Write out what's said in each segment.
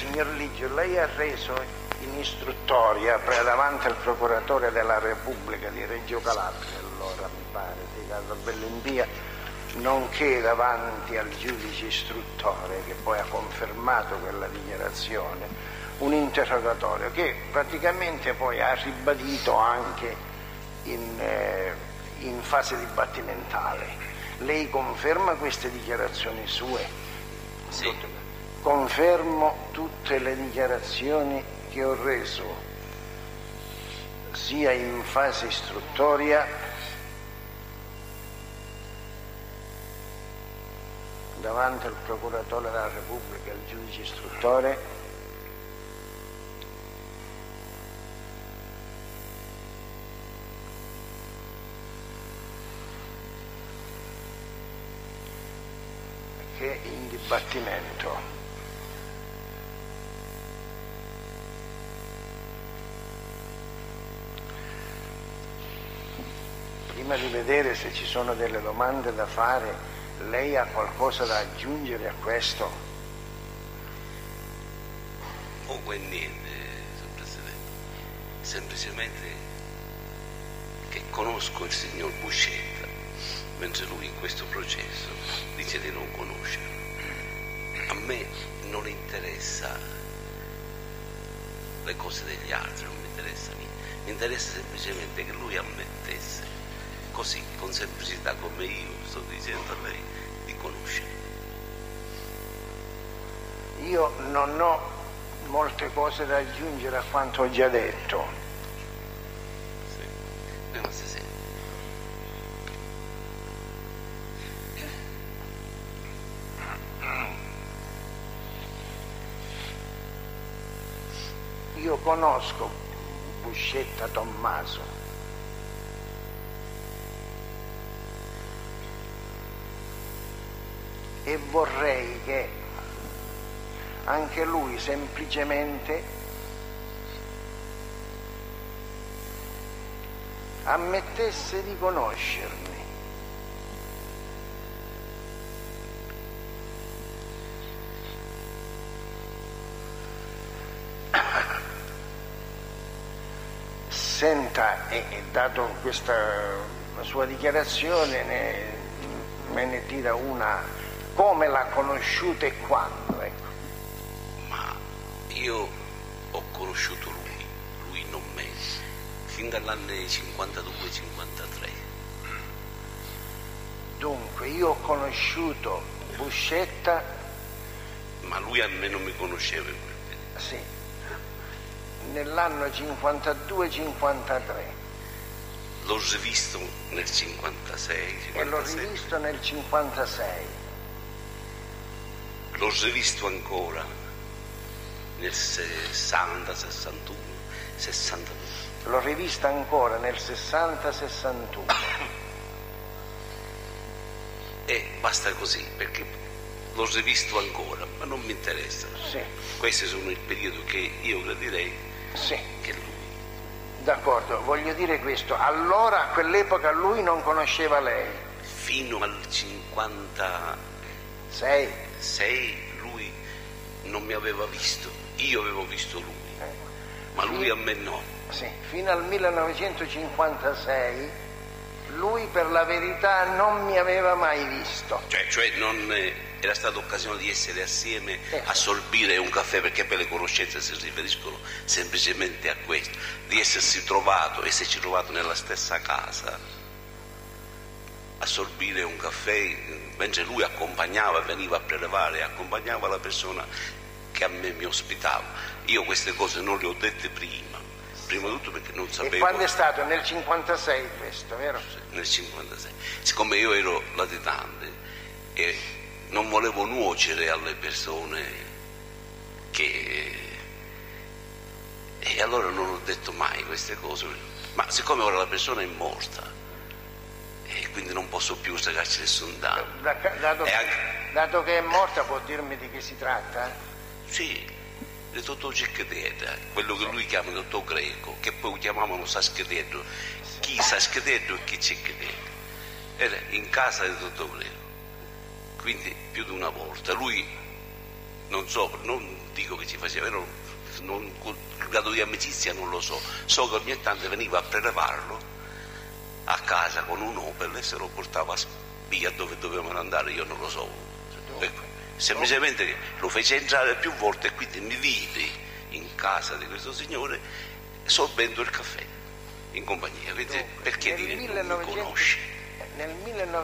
signor Ligio, lei ha reso in istruttoria davanti al procuratore della Repubblica di Reggio Calabria, allora mi pare, di Carlo Bellimbia, nonché davanti al giudice istruttore che poi ha confermato quella dichiarazione, un interrogatorio che praticamente poi ha ribadito anche in fase dibattimentale. Lei conferma queste dichiarazioni sue? Sì. Confermo tutte le dichiarazioni che ho reso sia in fase istruttoria davanti al procuratore della Repubblica e al giudice istruttore che in dibattimento. Prima di vedere se ci sono delle domande da fare, lei ha qualcosa da aggiungere a questo? Poco e niente, signor Presidente. Semplicemente che conosco il signor Buscetta, mentre lui in questo processo dice di non conoscere. A me non interessa le cose degli altri, non mi interessa niente. Mi interessa semplicemente che lui ammettesse, così, con semplicità come io sto dicendo a lei, di conoscere. Io non ho molte cose da aggiungere a quanto ho già detto. Sì. Ma si sente. Io conosco Buscetta Tommaso. E vorrei che anche lui semplicemente ammettesse di conoscermi. Senta, dato questa sua dichiarazione, me ne tira una. Come l'ha conosciuta e quando? Ecco. Ma io ho conosciuto lui non me, fin dall'anno 52-53. Dunque, io ho conosciuto Buscetta. Ma lui a me non mi conosceva in quel periodo. Sì, nell'anno 52-53. L'ho rivisto nel 56. E l'ho rivisto nel 56. L'ho rivisto ancora nel 60, 61, 62. L'ho rivista ancora nel 60-61. E basta così, perché l'ho rivisto ancora, ma non mi interessa. Sì. Questi sono il periodo che io gradirei Sì. che lui. D'accordo, voglio dire questo. Allora, a quell'epoca lui non conosceva lei. Fino al 56 lui non mi aveva visto, io avevo visto lui, ma lui a me no. Sì, fino al 1956 lui per la verità non mi aveva mai visto. Cioè non era stata occasione di essere assieme a sorbire un caffè, perché per le conoscenze si riferiscono semplicemente a questo, di esserci trovato nella stessa casa a sorbire un caffè, mentre lui veniva a prelevare, accompagnava la persona che a me mi ospitava. Io queste cose non le ho dette prima di tutto perché non sapevo. E quando è stato? Nel 56 questo, vero? Nel 56. Siccome io ero latitante e non volevo nuocere alle persone e allora non ho detto mai queste cose, ma siccome ora la persona è morta e quindi non posso più sacarci nessun danno. Dato che è morta, può dirmi di che si tratta? Sì, il dottor Cicchetetra, quello che lui chiama il dottor Greco, che poi chiamavano Saschedetto. Chi Saschedetto e chi Cicchetetra. Era in casa del dottor Greco, quindi più di una volta. Lui non so, non dico che ci faceva, il grado di amicizia non lo so, so che ogni tanto veniva a prelevarlo a casa con un Opel e se lo portava via dove dovevano andare, io non lo so. Ecco, semplicemente lo fece entrare più volte e quindi mi vidi in casa di questo signore sorbendo il caffè in compagnia. Quindi, perché dire non mi conosce? Nel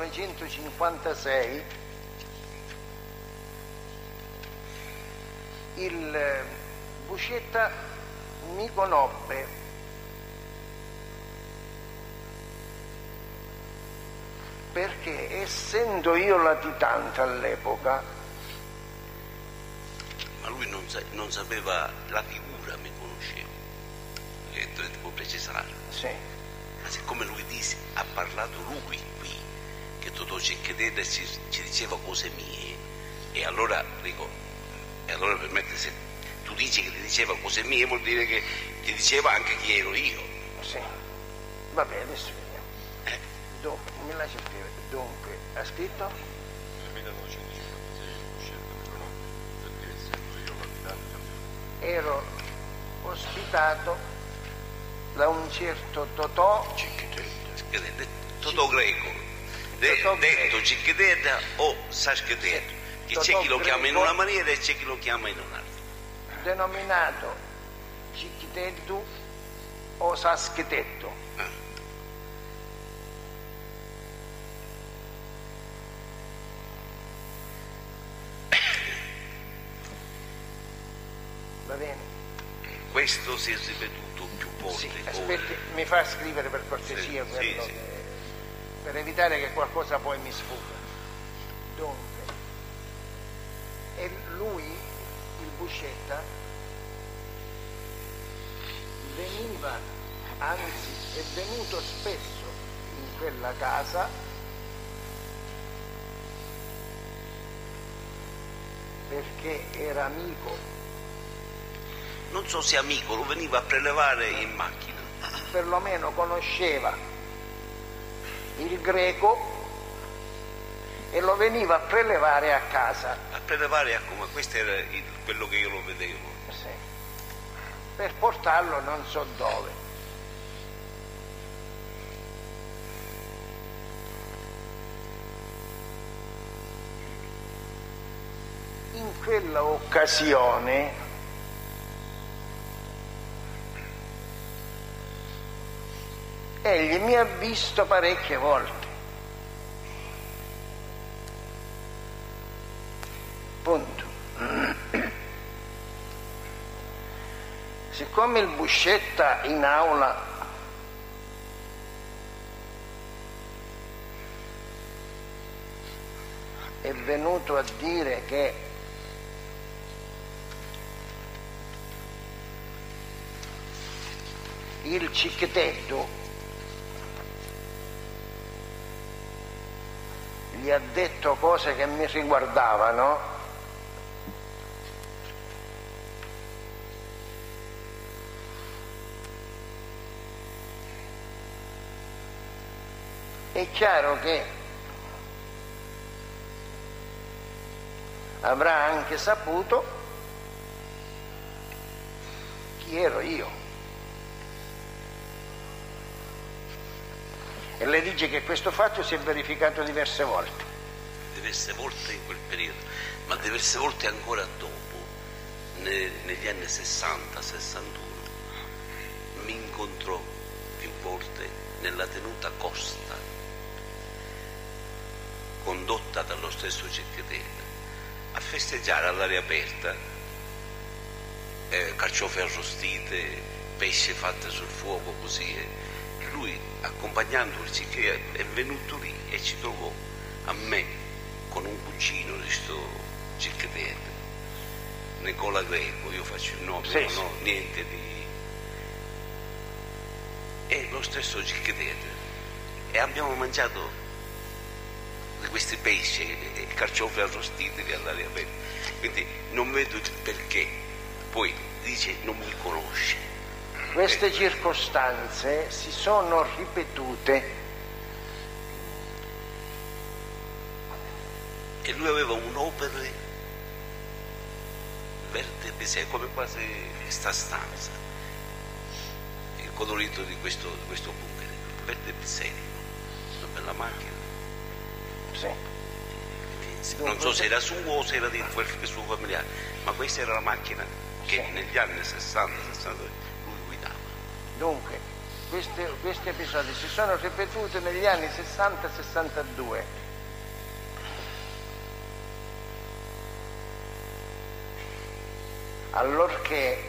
1956 il Buscetta mi conobbe perché, essendo io latitante all'epoca, ma lui non sapeva la figura, mi conosceva, che devo precisare. sì, Ma siccome lui ha parlato lui qui, che Totò Cicchedella ci diceva cose mie, e allora dico, e allora permette, se tu dici che ti diceva cose mie vuol dire che ti diceva anche chi ero io. sì, vabbè, adesso vediamo. Dunque, mi lasci scrivere. Dunque, ha scritto? Nel 1956 Buscetta mi conobbe perché, essendo io latitante, Ero ospitato da un certo Totò Cicchedella, Totò Greco, Totò detto Greco. Cicchedella o Saschedella, che c'è Totò chi lo chiama in Greco, una maniera e c'è chi lo chiama in un'altra. denominato Cicchitettu o Saschetetto. Va bene? Questo si è ripetuto più volte. Sì, poi. aspetti, mi fa scrivere per cortesia Sì, quello sì. per evitare che qualcosa poi mi sfugga. Dunque, e lui, il Buscetta, veniva, anzi è venuto spesso in quella casa perché era amico, Non so se amico, lo veniva a prelevare in macchina. perlomeno conosceva il Greco e lo veniva a prelevare a casa. A prelevare a come, questo era quello che io lo vedevo. Sì. Per portarlo non so dove. In quella occasione egli mi ha visto parecchie volte. Punto. Siccome il Buscetta in aula è venuto a dire che il Cicchetetto gli ha detto cose che mi riguardavano, è chiaro che avrà anche saputo chi ero io. E le dice che questo fatto si è verificato diverse volte. Diverse volte in quel periodo, ma diverse volte ancora dopo, negli anni 60-61, mi incontrò più volte nella tenuta Costa, condotta dallo stesso Cicchedella, a festeggiare all'aria aperta, carciofe arrostite, pesce fatte sul fuoco così. Lui, accompagnando il Cicchedella, è venuto lì e ci trovò a me con un cugino di sto Cicchedella, Nicola Greco, io faccio il nome, Sì, non ho niente di... E lo stesso Cicchedella, e abbiamo mangiato di questi pesci e carciofi arrostiti che all'aria aperta. Quindi non vedo il perché. Poi dice non mi conosce. Queste circostanze si sono ripetute E lui aveva un Opel verde pesente, come quasi questa stanza, il colorito di questo bunker, verde pesente, una bella macchina. Sì. Non so se era suo o se era di qualche suo familiare, ma questa era la macchina che Sì. negli anni 60 lui guidava. Dunque, questi episodi si sono ripetuti negli anni 60-62. Allorché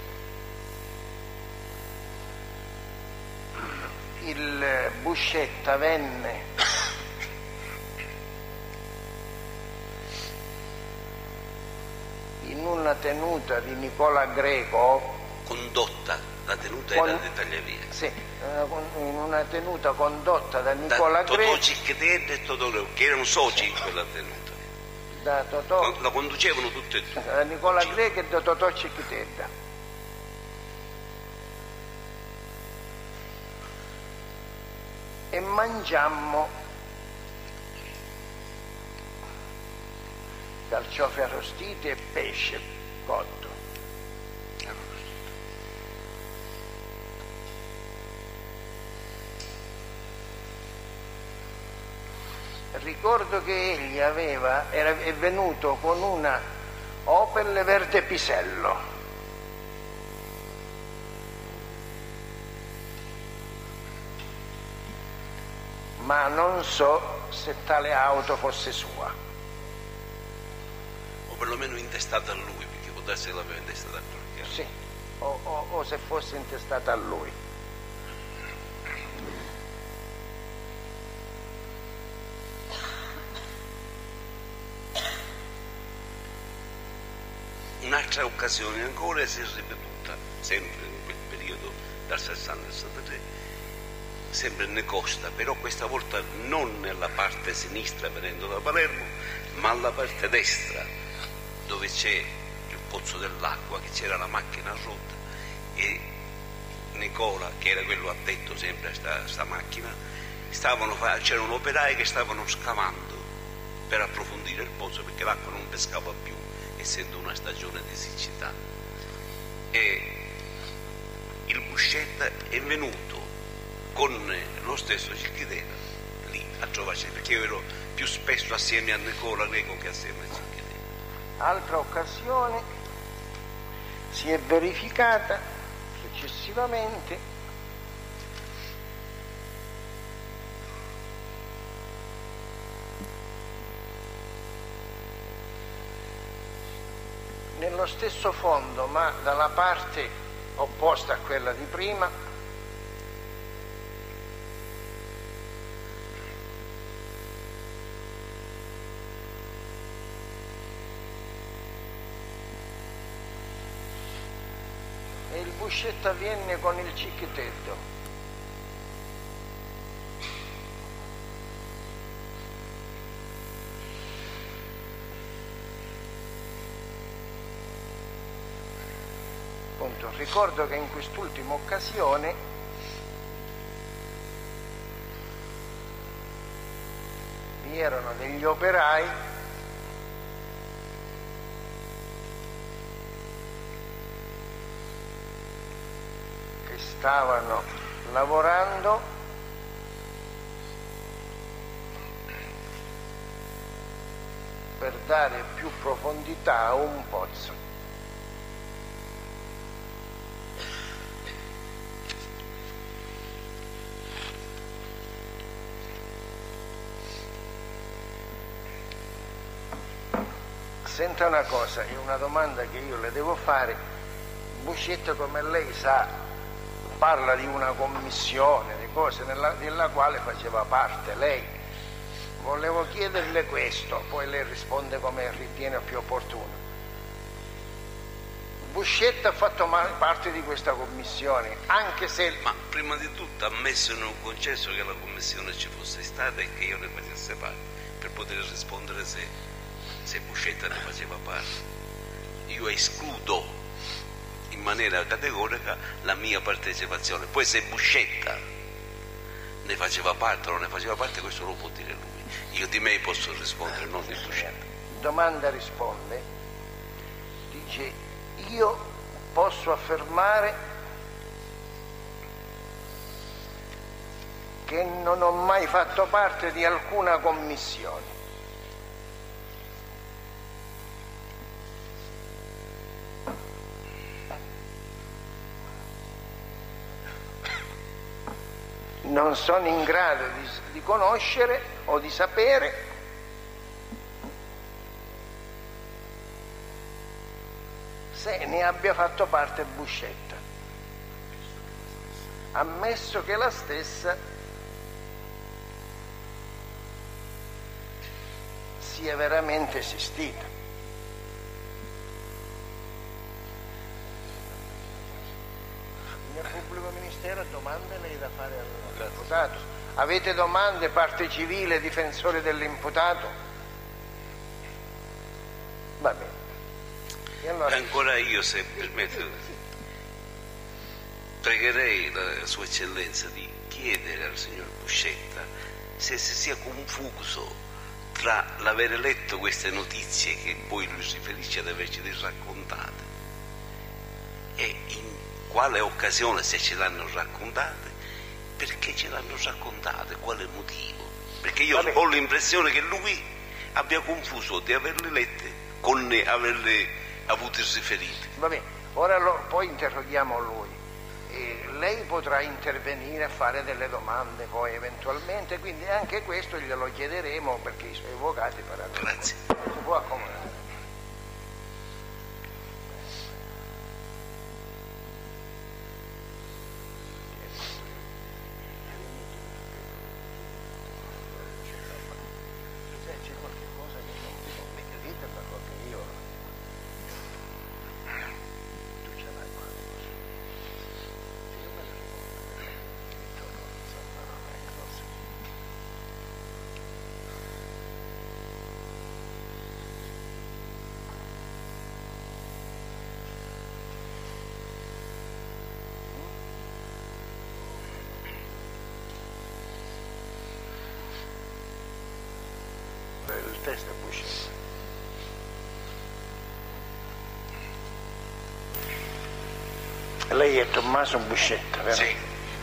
il Buscetta venne in una tenuta di Nicola Greco, Condotta, la tenuta Con- era di Tagliavia. sì, in una tenuta condotta da Nicola Totò Greco, Cicchetelli e Totò Greco, che erano soci in quella tenuta. da Totò, La conducevano tutte e due. da Nicola Greco e da Totò Cicchitedda. E mangiammo carciofi arrostiti e pesce cotto. Ricordo che egli è venuto con una Opel verde pisello. Ma non so se tale auto fosse sua. O perlomeno intestata a lui, perché può darsi che l'aveva intestata a qualche altro. Sì, o se fosse intestata a lui. Un'altra occasione ancora si è ripetuta, sempre in quel periodo, dal 60 al 63, sempre in Costa, però questa volta non nella parte sinistra venendo da Palermo, ma alla parte destra, dove c'è il pozzo dell'acqua, che c'era la macchina rotta, e Nicola, che era quello addetto sempre a sta macchina, c'erano operai che stavano scavando per approfondire il pozzo, perché l'acqua non pescava più, essendo una stagione di siccità. E il Buscetta è venuto con lo stesso Cicchitella lì a trovarci, perché io ero più spesso assieme a Nicola Greco che assieme a Cicchitella. Altra occasione si è verificata successivamente nello stesso fondo, ma dalla parte opposta a quella di prima, e il Buscetta viene con il Cicchitello. Appunto, ricordo che in quest'ultima occasione vi erano degli operai che stavano lavorando per dare più profondità a un pozzo. Senta una cosa, è una domanda che io le devo fare. Buscetta, come lei sa, parla di una commissione, di cose della quale faceva parte lei. Volevo chiederle questo, poi lei risponde come ritiene più opportuno. Buscetta ha fatto parte di questa commissione, anche se... Ma prima di tutto ammesso e non concesso che la commissione ci fosse stata e che io ne facesse parte, per poter rispondere se Buscetta ne faceva parte. Io escludo in maniera categorica la mia partecipazione. Poi se Buscetta ne faceva parte o non ne faceva parte, questo lo può dire lui. Io di me posso rispondere, non di Buscetta. Domanda risponde. dice: io posso affermare che non ho mai fatto parte di alcuna commissione. Non sono in grado di conoscere o di sapere se ne abbia fatto parte Buscetta, ammesso che la stessa sia veramente esistita. Il pubblico ministero ha domande lei da fare all'imputato. Avete domande, parte civile, difensore dell'imputato? Va bene. E allora... Ancora io, se permette, pregherei la Sua Eccellenza di chiedere al signor Buscetta se si sia confuso tra l'avere letto queste notizie che poi lui si riferisce ad averci raccontate e in quale occasione, se ce l'hanno raccontate, perché ce l'hanno raccontate, quale motivo? Perché io ho l'impressione che lui abbia confuso di averle lette con averle avute riferite. Va bene, ora poi interroghiamo lui. Lei potrà intervenire a fare delle domande poi eventualmente, quindi anche questo glielo chiederemo perché i suoi avvocati faranno. Grazie. Si può accomodare. C'è qualche cosa che non vi convince, ditela che io... Tu ce l'hai qua. Il testo è Buscetta. Lei è Tommaso Buscetta, vero? Sì.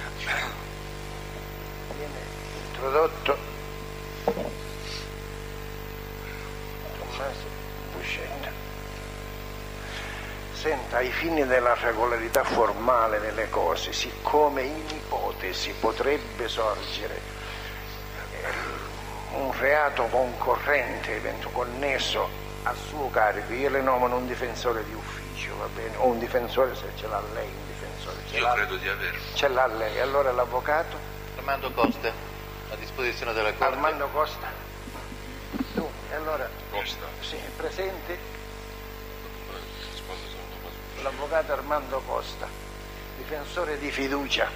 Viene introdotto Tommaso Buscetta. Senta, ai fini della regolarità formale delle cose, siccome in ipotesi potrebbe sorgere un reato concorrente, connesso a suo carico, io le nomino un difensore di ufficio, va bene? O un difensore, se ce l'ha lei, un difensore. Io credo di averlo. Ce l'ha lei, allora l'avvocato? Armando Costa, a disposizione della Corte. Armando Costa. Dunque, allora... Costa. Sì, è presente Rispondo sono Tommaso. l'avvocato Armando Costa, difensore di fiducia.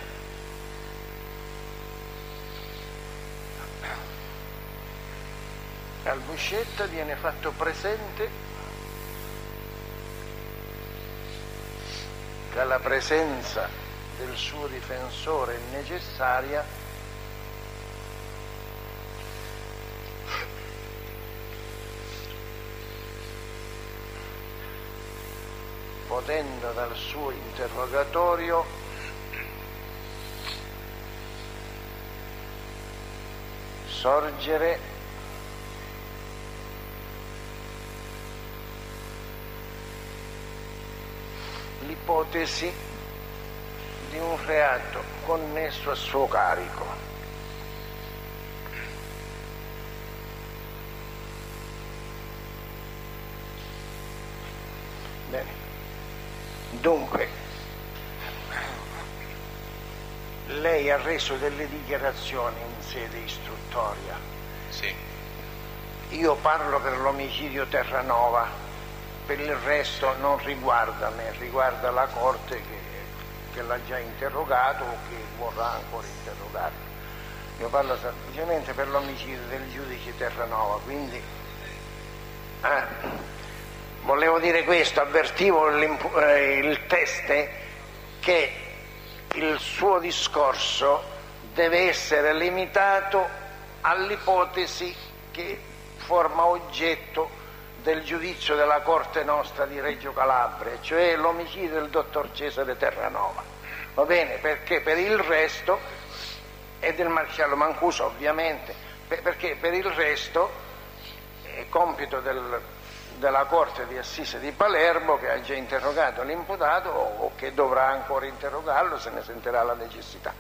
Al Buscetta viene fatto presente che la presenza del suo difensore è necessaria potendo dal suo interrogatorio sorgere l'ipotesi di un reato connesso a suo carico. Bene. Dunque, lei ha reso delle dichiarazioni in sede istruttoria. Sì. Io parlo per l'omicidio Terranova. Per il resto non riguarda me, riguarda la Corte che l'ha già interrogato o che vorrà ancora interrogarlo. Io parlo semplicemente per l'omicidio del giudice Terranova, quindi volevo dire questo, avvertivo il teste che il suo discorso deve essere limitato all'ipotesi che forma oggetto del giudizio della Corte nostra di Reggio Calabria, cioè l'omicidio del dottor Cesare Terranova, va bene? Perché per il resto, e del maresciallo Mancuso ovviamente, perché per il resto è compito della Corte di Assise di Palermo, che ha già interrogato l'imputato o che dovrà ancora interrogarlo se ne sentirà la necessità.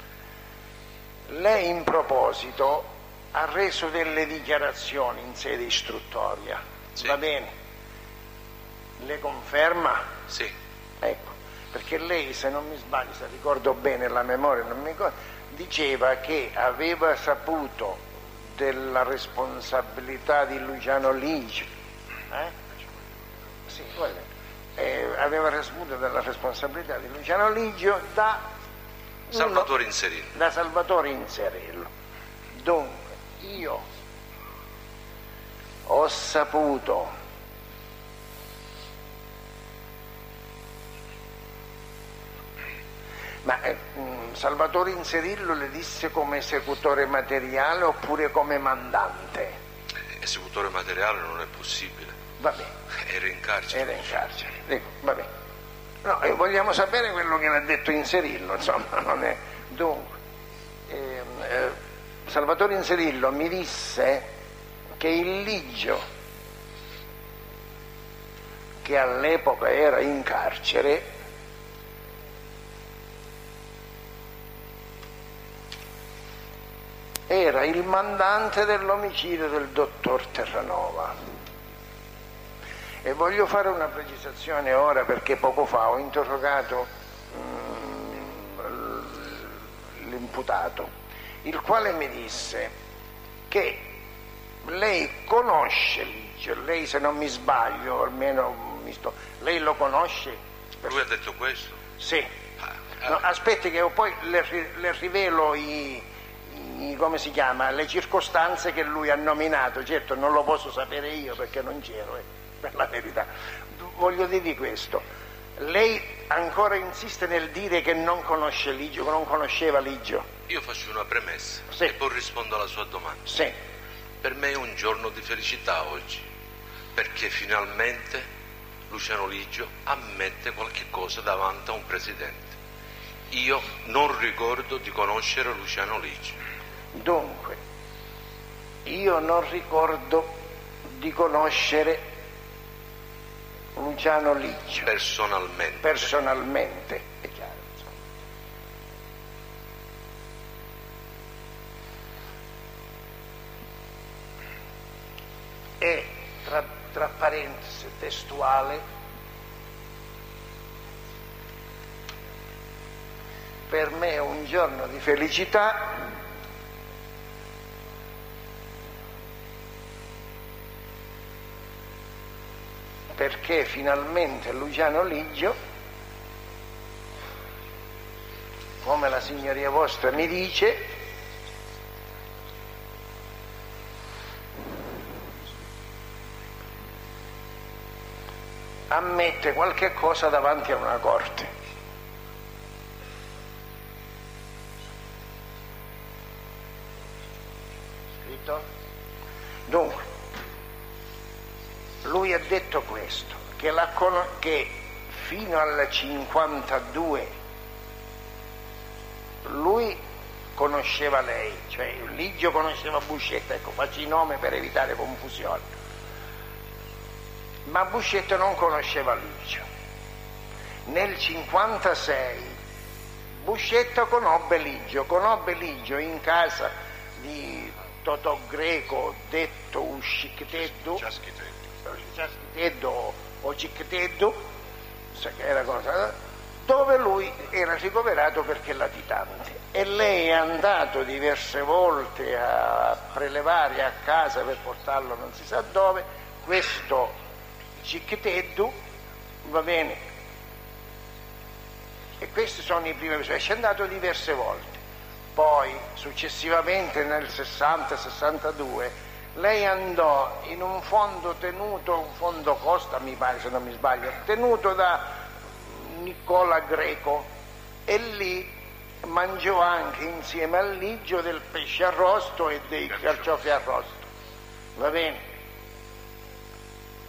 Lei in proposito ha reso delle dichiarazioni in sede istruttoria, sì. Va bene? Le conferma? Sì. Ecco, perché lei, se non mi sbaglio, se ricordo bene la memoria, non mi ricordo, diceva che aveva saputo della responsabilità di Luciano Ligio, sì, aveva saputo della responsabilità di Luciano Ligio da Salvatore Inzerillo. Da Salvatore Inzerillo. Dunque, io ho saputo ma Salvatore Inzerillo le disse come esecutore materiale oppure come mandante? Esecutore materiale non è possibile. Va bene. Era in carcere. Era in carcere, dico, va bene. No, vogliamo sapere quello che l'ha detto Inzerillo, insomma, non è. Dunque, Salvatore Inzerillo mi disse che il Ligio, che all'epoca era in carcere, era il mandante dell'omicidio del dottor Terranova. E voglio fare una precisazione ora, perché poco fa ho interrogato l'imputato, il quale mi disse che lei conosce Ligio, lei, se non mi sbaglio, almeno lei lo conosce? Lui ha detto questo? Sì. No, aspetti che poi le rivelo come si chiama, le circostanze che lui ha nominato. Certo non lo posso sapere io perché non c'ero, per la verità. Voglio dirvi questo: lei ancora insiste nel dire che non conosce Ligio, che non conosceva Ligio? Io faccio una premessa, sì, e poi rispondo alla sua domanda. Sì. Per me è un giorno di felicità oggi, perché finalmente Luciano Ligio ammette qualche cosa davanti a un presidente. Io non ricordo di conoscere Luciano Ligio. Dunque, io non ricordo di conoscere Luciano Ligio. Personalmente. Personalmente, è chiaro. E tra parentesi testuale, per me è un giorno di felicità perché finalmente Luciano Ligio, come la signoria vostra mi dice, ammette qualche cosa davanti a una corte. Scritto? Dunque, lui ha detto questo, che fino al 52 lui conosceva lei, cioè Ligio conosceva Buscetta, ecco, faccio i nomi per evitare confusione, ma Buscetta non conosceva Ligio. Nel 56 Buscetta conobbe Ligio in casa di Totò Greco, detto Uscicteddu, Ciaschiteddu o Cicteddu, era cosa, dove lui era ricoverato perché latitante, e lei è andato diverse volte a prelevare a casa per portarlo non si sa dove questo Cicteddu, va bene, e questi sono i primi episodi. Ci è andato diverse volte. Poi successivamente nel 60-62 lei andò in un fondo tenuto, un fondo Costa mi pare se non mi sbaglio, tenuto da Nicola Greco, e lì mangiò anche insieme al Ligio del pesce arrosto e dei carciofi arrosto, va bene?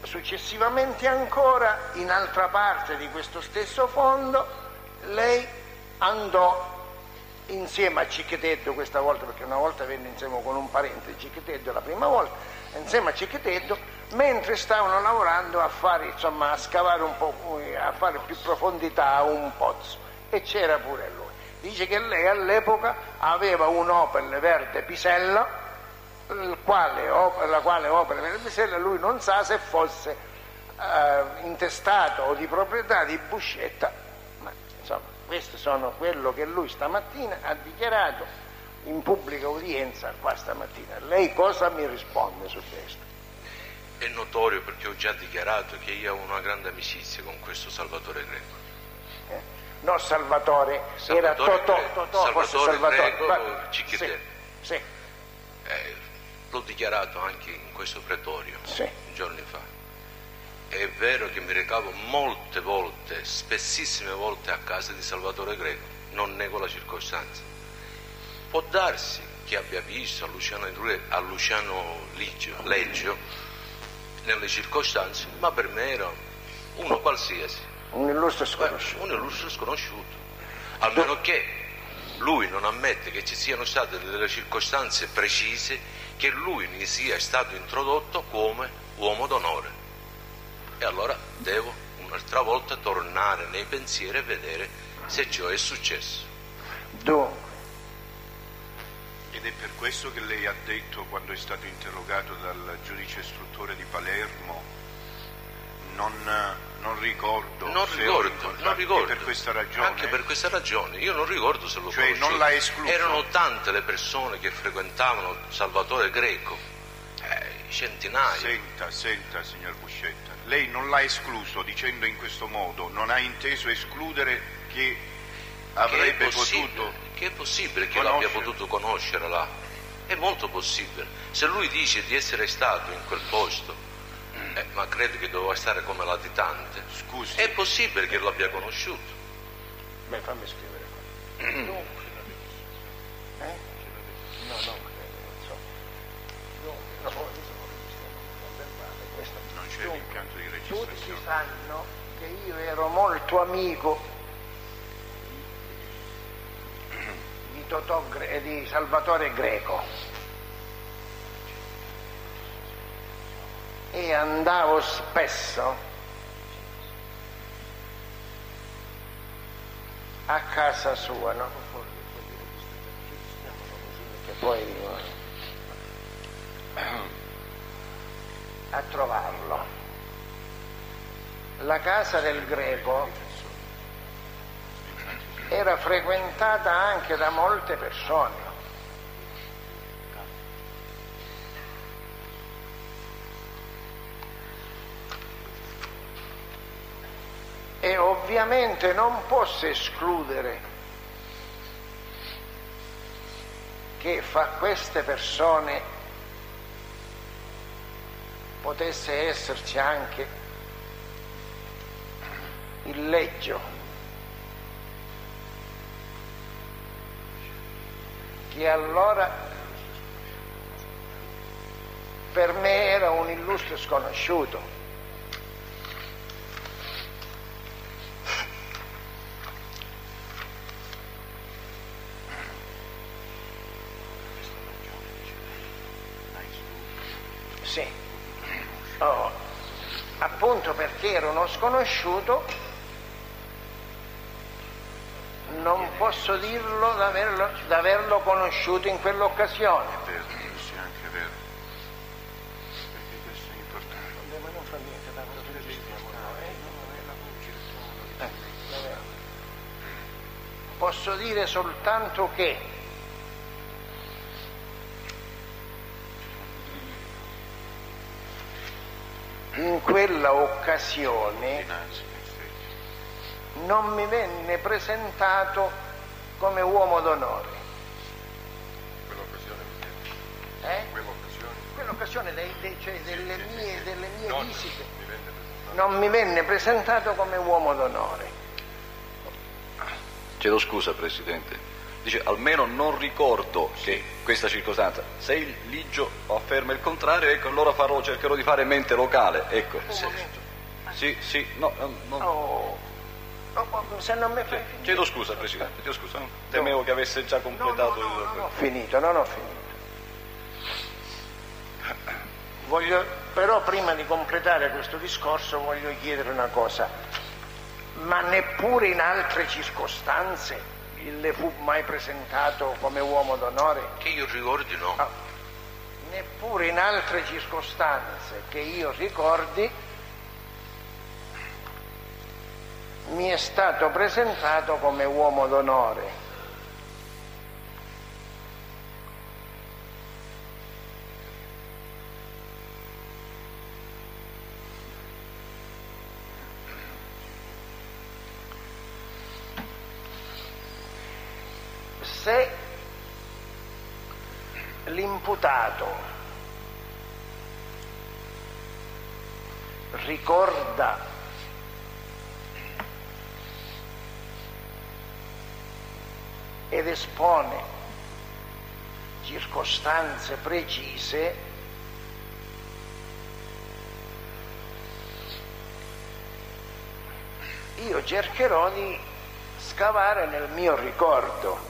successivamente ancora, in altra parte di questo stesso fondo, lei andò insieme a Cicchetteddo questa volta, perché una volta venne insieme con un parente, Cicchetteddo la prima volta, insieme a Cicchetteddo, mentre stavano lavorando a fare, insomma, a scavare un po', a fare più profondità a un pozzo, e c'era pure lui. Dice che lei all'epoca aveva un Opel verde Pisella, la quale Opel verde Pisella lui non sa se fosse intestato o di proprietà di Buscetta, ma insomma questo sono quello che lui stamattina ha dichiarato in pubblica udienza qua stamattina. Lei cosa mi risponde su questo? È notorio, perché ho già dichiarato che io ho una grande amicizia con questo Salvatore Greco. No, Salvatore era Totò, forse Salvatore Greco, Cicchetteddo. Sì. L'ho dichiarato anche in questo pretorio, sì, giorni fa. È vero che mi recavo molte volte, spessissime volte a casa di Salvatore Greco, non nego la circostanza. Può darsi che abbia visto a Luciano Leggio nelle circostanze, ma per me era uno qualsiasi. Un illustre sconosciuto. Un illustre sconosciuto. Almeno che lui non ammette che ci siano state delle circostanze precise che lui ne sia stato introdotto come uomo d'onore. E allora devo un'altra volta tornare nei pensieri e vedere se ciò è successo. Dunque. Ed è per questo che lei ha detto, quando è stato interrogato dal giudice istruttore di Palermo, non ricordo. Non ricordo. Per questa ragione? Anche per questa ragione. Io non ricordo se lo Cioè conoscevo. non l'ha escluso? Erano tante le persone che frequentavano Salvatore Greco, centinaia. Senta, signor Buscetta, lei non l'ha escluso dicendo in questo modo, non ha inteso escludere che avrebbe potuto... Che è possibile che l'abbia potuto conoscere là. È molto possibile. Se lui dice di essere stato in quel posto, ma credo che doveva stare come latitante. Scusi. È possibile che lo abbia conosciuto. Beh, fammi scrivere qua. Dunque. No, non c'è l'impianto di registrazione. Tutti sanno che io ero molto amico di Salvatore Greco e andavo spesso a casa sua, no? Che poi a trovarlo. La casa del Greco era frequentata anche da molte persone. E ovviamente non posso escludere che fra queste persone potesse esserci anche il Leggio, che allora per me era un illustre sconosciuto. Sì, appunto perché era uno sconosciuto non posso dirlo d'averlo conosciuto in quell'occasione. È vero, questo è anche vero. Perché questo è importante. Ma non fa niente, posso dire soltanto che in quella occasione non mi venne presentato come uomo d'onore. Quell'occasione? Quell'occasione cioè delle mie visite non mi venne presentato come uomo d'onore. Chiedo scusa, Presidente, dice almeno non ricordo che questa circostanza, se il Ligio afferma il contrario, ecco, allora cercherò di fare mente locale, ecco. Sì, no, se non mi fai finire. Chiedo scusa, Presidente, chiedo scusa, temevo che avesse già completato non ho finito. Però prima di completare questo discorso voglio chiedere una cosa: ma neppure in altre circostanze le fu mai presentato come uomo d'onore? Che io ricordi no. Neppure in altre circostanze che io ricordi mi è stato presentato come uomo d'onore. Se l'imputato ricorda ed espone circostanze precise, io cercherò di scavare nel mio ricordo.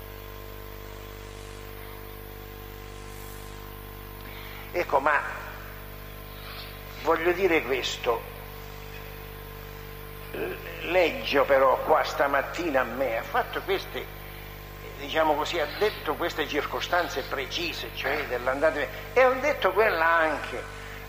Ecco, ma voglio dire questo, Leggio però qua stamattina a me ha fatto queste, diciamo così, ha detto queste circostanze precise, cioè dell'andata, e ho detto quella anche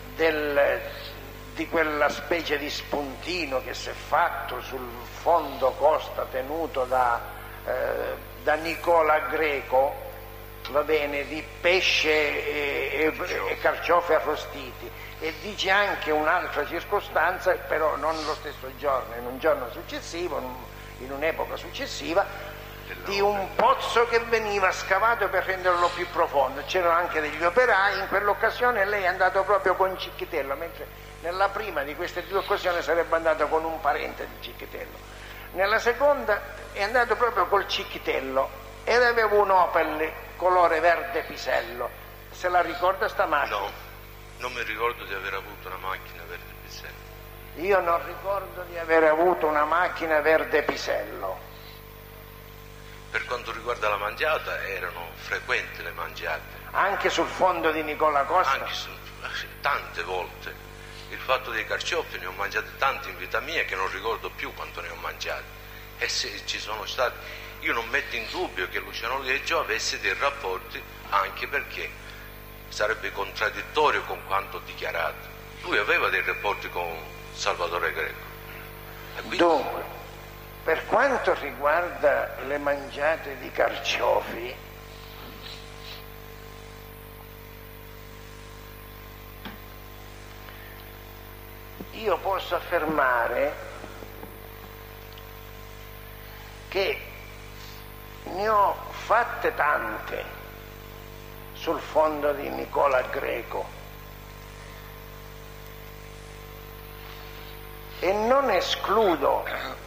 di quella specie di spuntino che si è fatto sul fondo costa tenuto da Nicola Greco, va bene, di pesce e carciofi arrostiti, e dice anche un'altra circostanza, però non lo stesso giorno, in un giorno successivo, in un'epoca successiva, di un pozzo che veniva scavato per renderlo più profondo. C'erano anche degli operai, in quell'occasione lei è andato proprio con Cicchitello, mentre nella prima di queste due occasioni sarebbe andato con un parente di Cicchitello. Nella seconda è andato proprio col Cicchitello ed aveva un Opel colore verde pisello. Se la ricorda sta macchina? No, non mi ricordo di aver avuto una macchina verde pisello. Io non ricordo di aver avuto una macchina verde pisello. Per quanto riguarda la mangiata, erano frequenti le mangiate. Anche sul fondo di Nicola Costa? Anche tante volte. Il fatto dei carciofi ne ho mangiati tanti in vita mia che non ricordo più quanto ne ho mangiati. E se ci sono stati, io non metto in dubbio che Luciano Leggio avesse dei rapporti, anche perché sarebbe contraddittorio con quanto dichiarato. Lui aveva dei rapporti con Salvatore Greco. Quindi... Dunque, per quanto riguarda le mangiate di carciofi, io posso affermare che ne ho fatte tante sul fondo di Nicola Greco e non escludo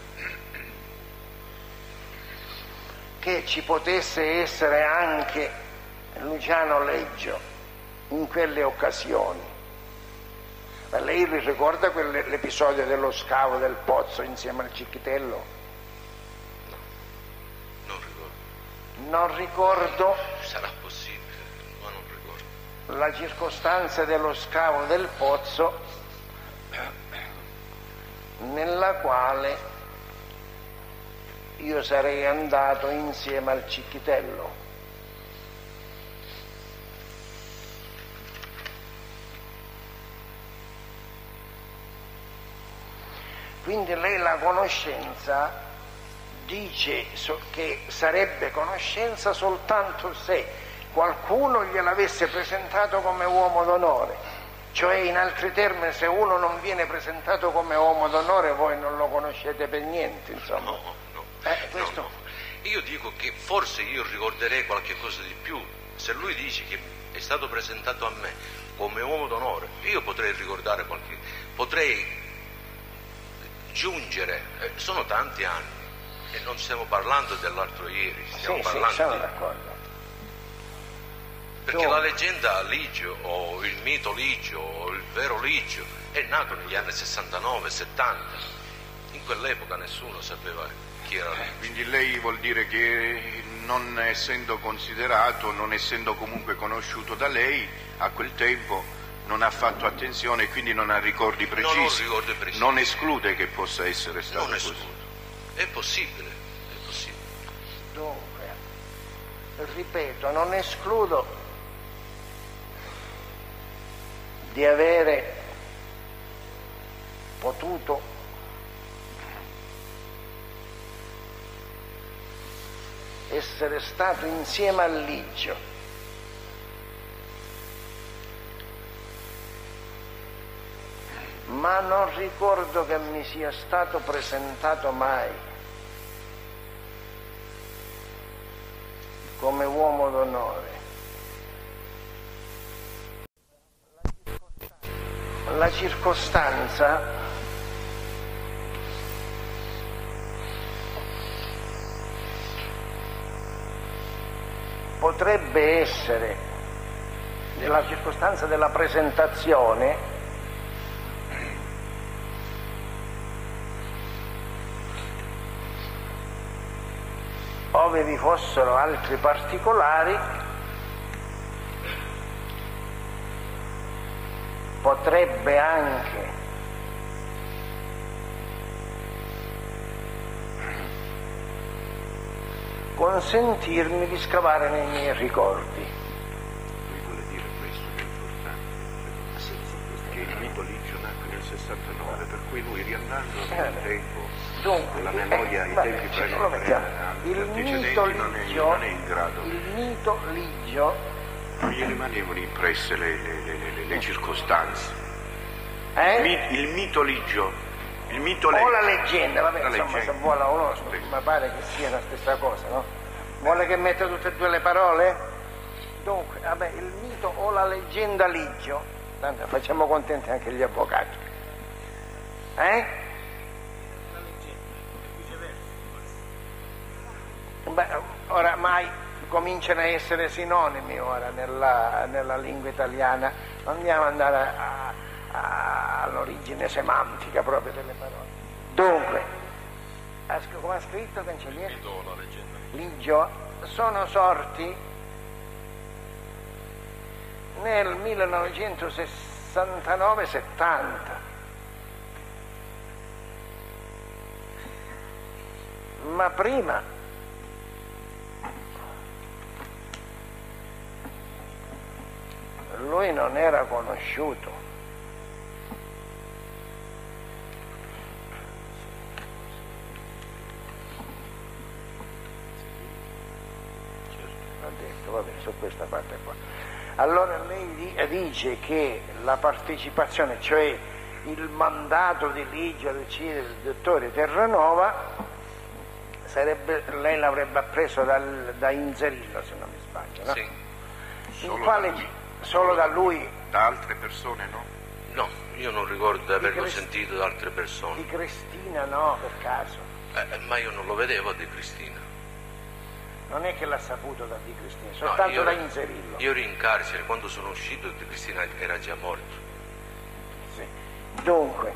che ci potesse essere anche Luciano Leggio in quelle occasioni. Ma lei ricorda l'episodio dello scavo del pozzo insieme al Cicchitello? No, non ricordo. Non ricordo. Sarà possibile, ma non ricordo. La circostanza dello scavo del pozzo nella quale io sarei andato insieme al Cicchitello. Quindi lei la conoscenza dice che sarebbe conoscenza soltanto se qualcuno gliel'avesse presentato come uomo d'onore, cioè in altri termini, se uno non viene presentato come uomo d'onore voi non lo conoscete per niente, insomma. No. Questo... No. Io dico che forse io ricorderei qualche cosa di più. Se lui dice che è stato presentato a me come uomo d'onore, io potrei ricordare potrei giungere, sono tanti anni, E non stiamo parlando dell'altro ieri, stiamo Sì, parlando sono di... d'accordo. Perché la leggenda Ligio, o il mito Ligio, o il vero Ligio, è nato negli anni 69-70. In quell'epoca nessuno sapeva chi era Ligio. Quindi lei vuol dire che non essendo considerato, non essendo comunque conosciuto da lei, a quel tempo non ha fatto attenzione e quindi non ha ricordi precisi. Non ho ricordi precisi. Non esclude che possa essere stato Non così. escludo. È possibile, è possibile. Dunque, ripeto, non escludo di avere potuto essere stato insieme a Ligio, ma non ricordo che mi sia stato presentato mai come uomo d'onore. La circostanza potrebbe essere la circostanza della presentazione ove vi fossero altri particolari, potrebbe anche consentirmi di scavare nei miei ricordi. Lui vuole dire questo che è importante, che il mito Ligio nacque nel 69, per cui lui riandando nel tempo, Dunque, con la memoria ai tempi il mito Ligio, non è in grado. il mito Ligio, Non gli rimanevano impresse le circostanze. Il mito Ligio, il mito o la leggenda, vabbè, la insomma, leggenda. se vuole la conosco, ma pare che sia la stessa cosa, no? Vuole che metta tutte e due le parole? Dunque, vabbè, il mito o la leggenda Ligio, tanto facciamo contenti anche gli avvocati. Beh, oramai cominciano a essere sinonimi ora nella lingua italiana, non andiamo ad andare all'origine semantica proprio delle parole. Dunque, come ha scritto Cancelliere? Ligio, sono sorti nel 1969-70. Ma prima lui non era conosciuto. L'ho detto, vabbè, su questa parte qua. Allora lei dice che la partecipazione, cioè il mandato di Ligio ad uccidere il dottore Terranova, lei l'avrebbe appreso da Inzerillo, se non mi sbaglio, no? Sì. Solo da lui? Da altre persone no? No, io non ricordo di averlo sentito da altre Di persone. Cristina no, per caso? Ma io non lo vedevo di Cristina. Non è che l'ha saputo da Di Cristina, soltanto No, da Inzerillo. Io ero in carcere, quando sono uscito Di Cristina era già morto. Sì. Dunque,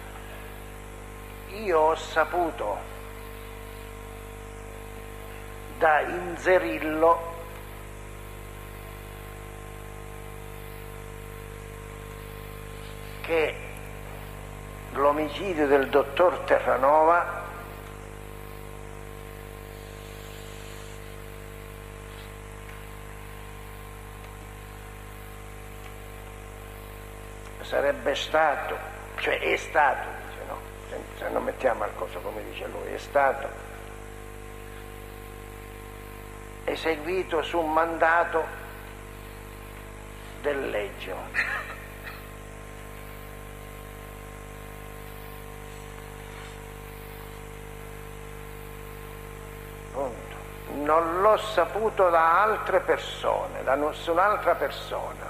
io ho saputo da Inzerillo che l'omicidio del dottor Terranova sarebbe stato, cioè è stato, dice, no? Se non mettiamo al coso come dice lui, è stato eseguito su un mandato del Legio. Punto. Non l'ho saputo da altre persone, da nessun'altra persona.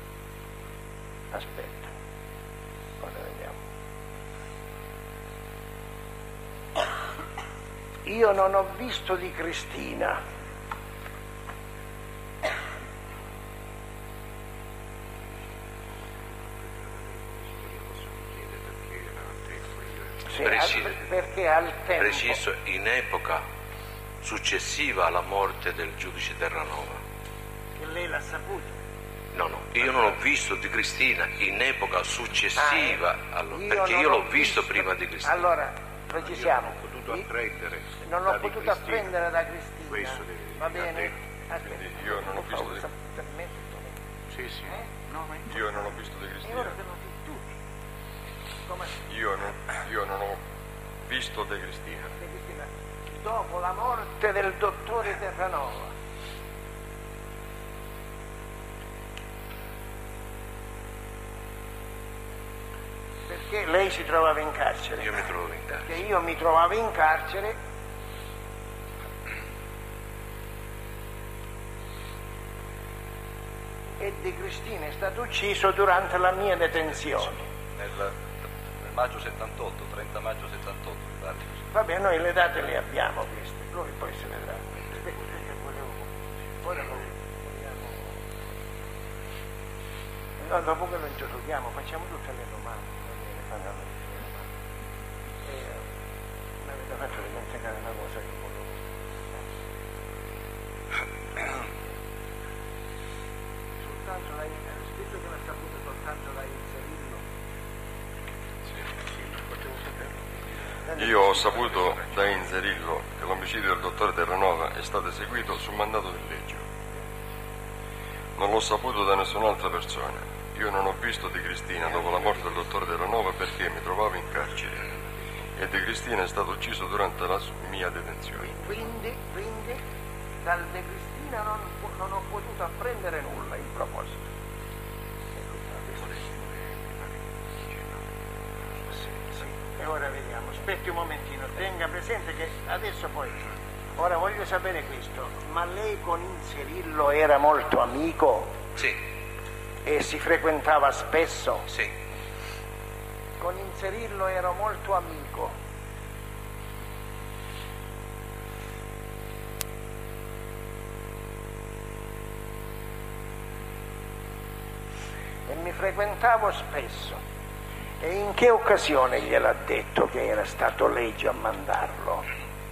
Aspetta, ora vediamo. io non ho visto di Cristina. Sì, perché al tempo... Preciso, in epoca successiva alla morte del giudice Terranova. Che lei l'ha saputo? No, io non ho visto di Cristina in epoca successiva, perché io l'ho visto prima di Cristina. Allora, precisiamo. Non ho potuto apprendere. Non l'ho potuto apprendere da Cristina. Questo va bene? Io non ho visto di... Sì, sì. Io non ho visto di Cristina. Come? Io non ho visto De Cristina. Dopo la morte del dottore Terranova. Perché lei si trovava in carcere. Io mi trovavo in carcere. Che io mi trovavo in carcere e De Cristina è stato ucciso durante la mia detenzione. Nel maggio 78, 30 maggio 78 mi pare. Vabbè, noi le date le abbiamo queste, lui poi se vedrà. Ora lo vogliamo. No, dopo che lo interroghiamo facciamo tutte le domande, fanno le domande. Mi avete fatto dimenticare una cosa che volevo. Soltanto lei, scritto che l'ha saputo soltanto da Inserillo. Io ho saputo da Inserillo che l'omicidio del dottore Terranova è stato eseguito su mandato del legge. Non l'ho saputo da nessun'altra persona. Io non ho visto Di Cristina dopo la morte del dottore Terranova perché mi trovavo in carcere e Di Cristina è stato ucciso durante la mia detenzione. Quindi dal De Cristina non ho potuto apprendere nulla in proposito. E ora vediamo, aspetti un momentino, tenga presente che adesso poi, ora voglio sapere questo, ma lei con Inserillo era molto amico? Sì. E si frequentava spesso? Sì. Con Inserillo ero molto amico. E mi frequentavo spesso. E in che occasione gliel'ha detto che era stato Legio a mandarlo?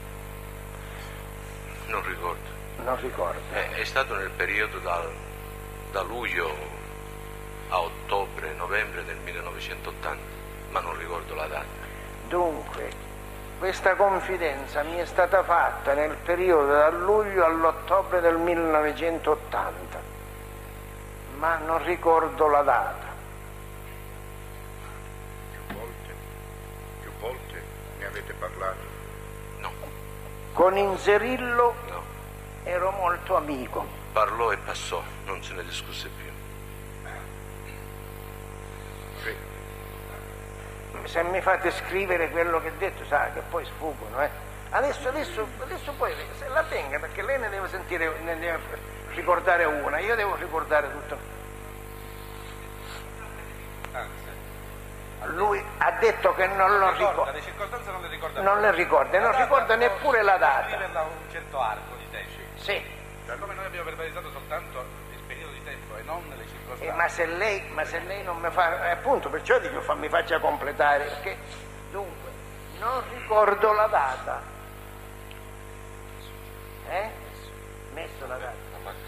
Non ricordo. Non ricordo. È stato nel periodo da luglio a ottobre, novembre del 1980, ma non ricordo la data. Dunque, questa confidenza mi è stata fatta nel periodo dal luglio all'ottobre del 1980, ma non ricordo la data. Più volte ne avete parlato? No. Con Inserillo No. ero molto amico. Parlò e passò, non se ne discusse più. Sì. Se mi fate scrivere quello che ho detto, sa che poi sfuggono, Adesso poi se la tenga, perché lei ne deve sentire, ne deve ricordare una, io devo ricordare tutto. Lui ha detto che non lo ricorda. Le circostanze non le ricorda. Non le ricorda, non ricorda neppure la data. Scriverla un certo arco di tempo. Sì. Come noi abbiamo verbalizzato soltanto il periodo di tempo e non le circostanze. Ma se lei non mi fa, appunto perciò dico mi faccia completare, perché dunque non ricordo la data. Messo la data.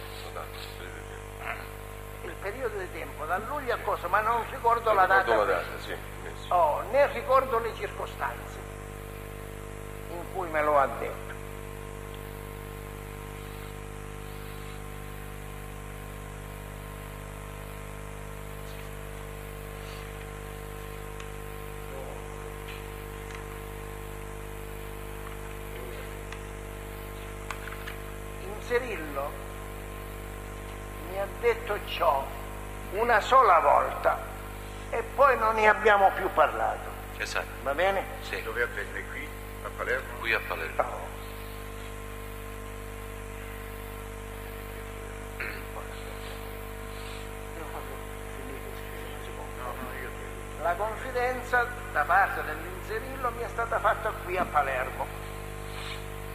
Il periodo di tempo, da luglio a cosa, ma non ricordo la data. Ricordo la data, sì. Ne ricordo le circostanze in cui me lo ha detto. Inserillo mi ha detto ciò una sola volta e poi non ne abbiamo più parlato. Esatto. Va bene? Sì. Dove avvenne? Qui a Palermo? Qui a Palermo. Oh. La confidenza da parte dell'Inserillo mi è stata fatta qui a Palermo.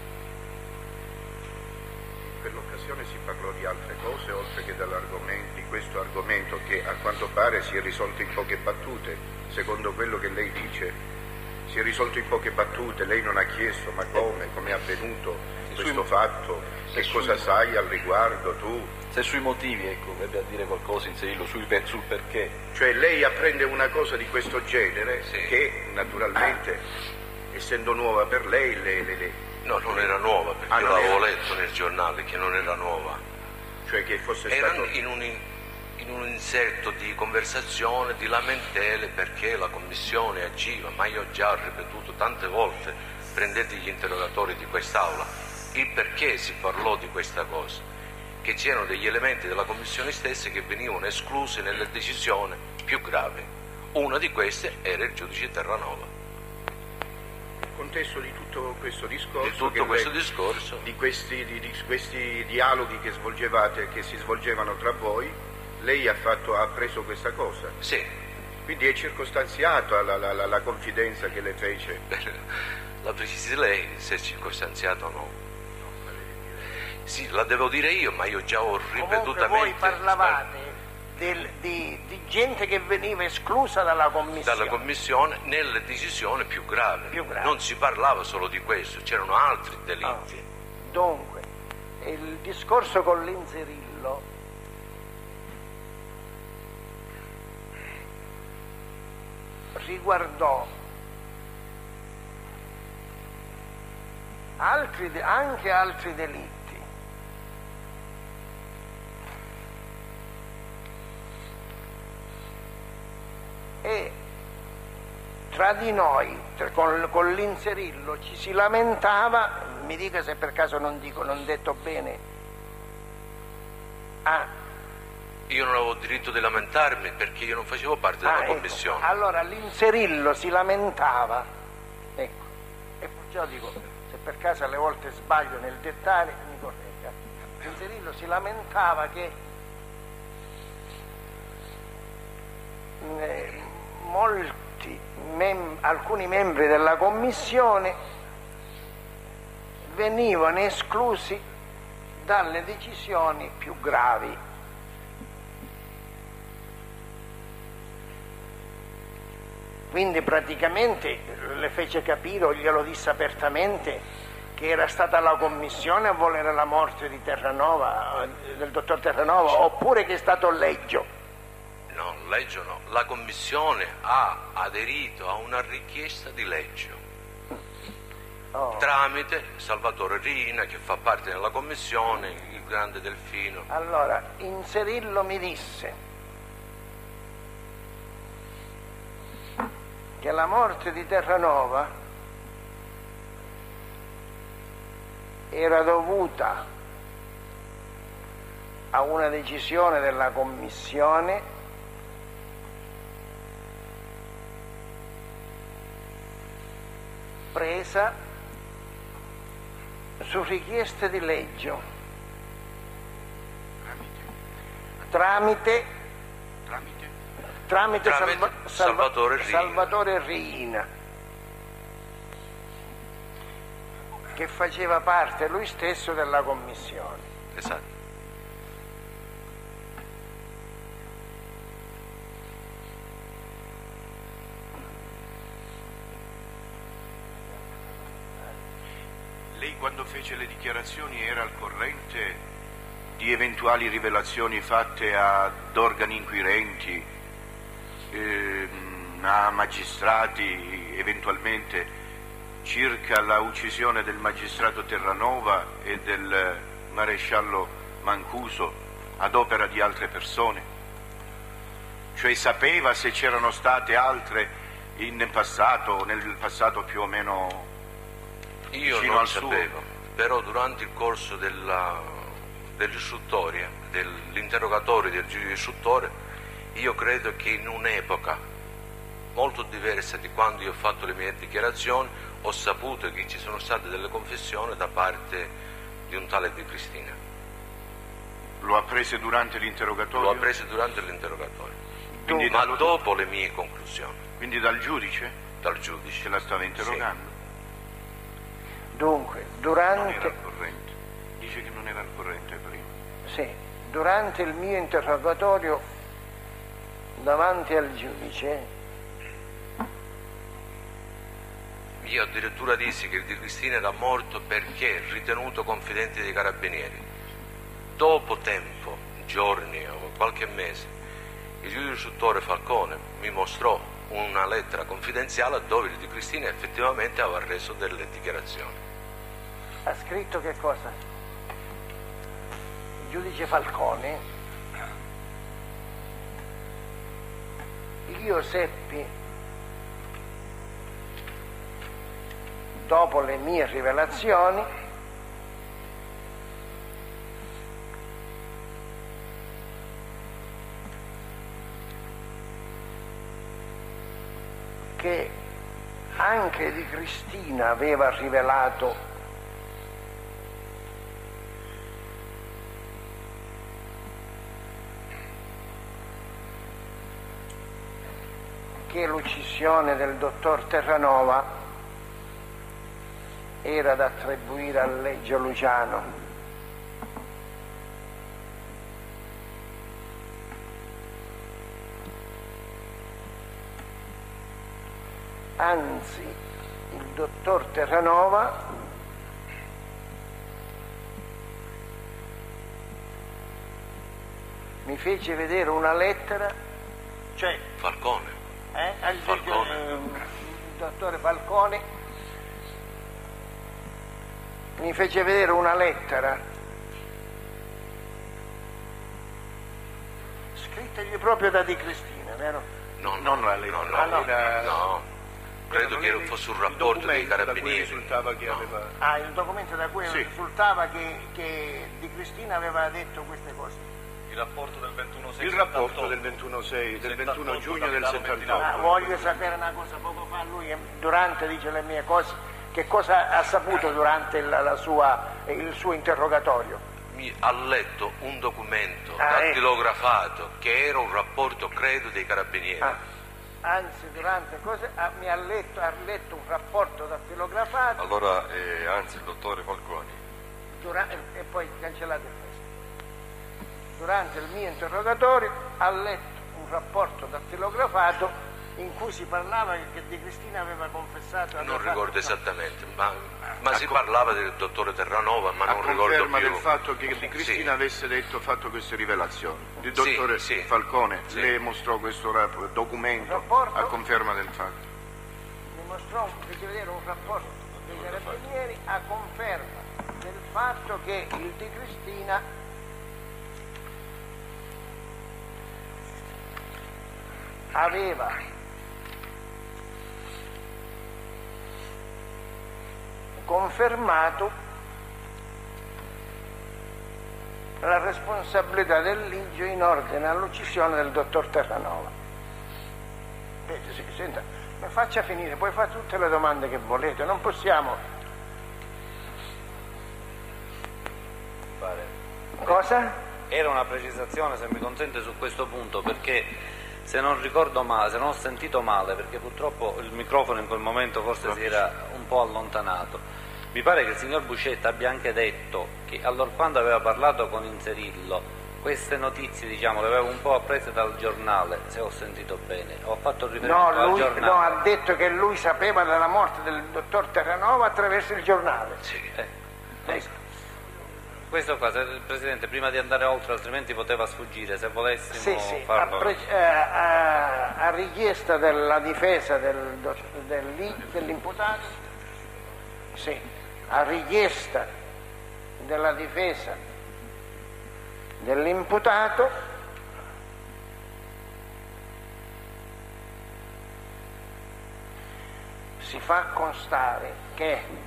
quell'occasione si parlò di altre cose oltre che di questo argomento che a quanto pare si è risolto in poche battute. Secondo quello che lei dice si è risolto in poche battute, lei non ha chiesto ma come è avvenuto questo fatto, che cosa sai al riguardo tu? Se sui motivi, ecco, deve dire qualcosa, inserirlo sul perché. Cioè lei apprende una cosa di questo genere che naturalmente, essendo nuova per lei, No, non era nuova, perché io l'avevo letto nel giornale che non era nuova. Cioè che fosse era stato... in un inserto di conversazione, di lamentele perché la commissione agiva, ma io ho già ripetuto tante volte, prendete gli interrogatori di quest'Aula, il perché si parlò di questa cosa, che c'erano degli elementi della commissione stessa che venivano esclusi nelle decisioni più gravi. Una di queste era il giudice Terranova. Contesto di tutto questo discorso, di questi dialoghi che svolgevate, che si svolgevano tra voi, lei ha preso questa cosa? Sì. Quindi è circostanziata la confidenza che le fece? La precisi lei se è circostanziata o no? Sì, la devo dire io, ma io già ho ripetutamente... Voi parlavate di gente che veniva esclusa dalla commissione nelle decisioni più gravi. Non si parlava solo di questo, c'erano altri delitti. Dunque, il discorso con l'Inzerillo riguardò anche altri delitti. E tra di noi, con l'Inzerillo, ci si lamentava, mi dica se per caso non detto bene. Io non avevo diritto di lamentarmi perché io non facevo parte della commissione. Allora l'Inzerillo si lamentava, ecco, e perciò dico, se per caso alle volte sbaglio nel dettaglio mi corregga. L'Inzerillo si lamentava che alcuni membri della commissione venivano esclusi dalle decisioni più gravi. Quindi praticamente le fece capire, o glielo disse apertamente, che era stata la commissione a volere la morte di Terranova, del dottor Terranova, oppure che è stato Leggio. No, Leggio no. La commissione ha aderito a una richiesta di Leggio tramite Salvatore Riina, che fa parte della commissione, il grande Delfino. Allora, Inzerillo mi disse che la morte di Terranova era dovuta a una decisione della commissione presa su richieste di Leggio tramite Salvatore Riina, che faceva parte lui stesso della commissione. Esatto. Lei quando fece le dichiarazioni era al corrente di eventuali rivelazioni fatte ad organi inquirenti, a magistrati eventualmente, circa la uccisione del magistrato Terranova e del maresciallo Mancuso ad opera di altre persone? Cioè sapeva se c'erano state altre nel passato più o meno... Io non sapevo, però durante il corso dell'istruttoria, dell'interrogatorio del giudice istruttore, io credo che in un'epoca molto diversa di quando io ho fatto le mie dichiarazioni, ho saputo che ci sono state delle confessioni da parte di un tale Di Cristina. Lo ha prese durante l'interrogatorio? Lo ha prese durante l'interrogatorio, ma dopo le mie conclusioni. Quindi dal giudice? Dal giudice. Che la stava interrogando? Sì. Dunque, durante... Non era al corrente. Dice che non era al corrente. durante il mio interrogatorio davanti al giudice, io addirittura dissi che il Di Cristina era morto perché ritenuto confidente dei carabinieri. Dopo tempo, giorni o qualche mese, il giudice istruttore Falcone mi mostrò una lettera confidenziale dove il Di Cristina effettivamente aveva reso delle dichiarazioni. ha scritto che cosa? Il giudice Falcone: io seppi, dopo le mie rivelazioni, che anche Di Cristina aveva rivelato che l'uccisione del dottor Terranova era da attribuire a Leggio Luciano. Anzi, il dottor Terranova mi fece vedere una lettera, cioè Falcone. Il dottore Falcone mi fece vedere una lettera scrittagli proprio da Di Cristina, vero? Non la lettera, no. Credo che fosse un rapporto dei carabinieri. Risultava che Il documento da cui risultava che Di Cristina aveva detto queste cose. Il rapporto del 21/6. Il rapporto del 21/6, del 21 giugno del 78. Voglio sapere una cosa, poco fa lui durante dice le mie cose, che cosa ha saputo durante il suo interrogatorio? Mi ha letto un documento dattilografato che era un rapporto, credo, dei carabinieri. Anzi, durante mi ha letto un rapporto dattilografato. Allora, anzi, il dottore Falconi. E poi cancellate il testo. Durante il mio interrogatorio ha letto un rapporto dattilografato in cui si parlava che Di Cristina aveva confessato. Non ricordo esattamente, ma si parlava del dottore Terranova, ma non ricordo più. Conferma del fatto che Di Cristina avesse fatto queste rivelazioni. Il dottore Falcone le mostrò questo documento a conferma del fatto. Mi mostrò, fece vedere un rapporto dei carabinieri a conferma del fatto che il Di Cristina aveva confermato la responsabilità del Ligio in ordine all'uccisione del dottor Terranova. Senta, mi faccia finire, poi fa tutte le domande che volete, non possiamo. Cosa? Era una precisazione, se mi consente, su questo punto, perché se non ricordo male, se non ho sentito male, perché purtroppo il microfono in quel momento forse si era un po' allontanato, mi pare che il signor Buscetta abbia anche detto che allorquando aveva parlato con Inzerillo queste notizie, diciamo, le aveva un po' apprese dal giornale, se ho sentito bene. Ho fatto riferimento al giornale. No, ha detto che lui sapeva della morte del dottor Terranova attraverso il giornale. Sì. Ecco. Questo qua, Presidente, prima di andare oltre, altrimenti poteva sfuggire, se volessimo farlo. A richiesta della difesa dell'imputato, a richiesta della difesa dell'imputato, si fa constare che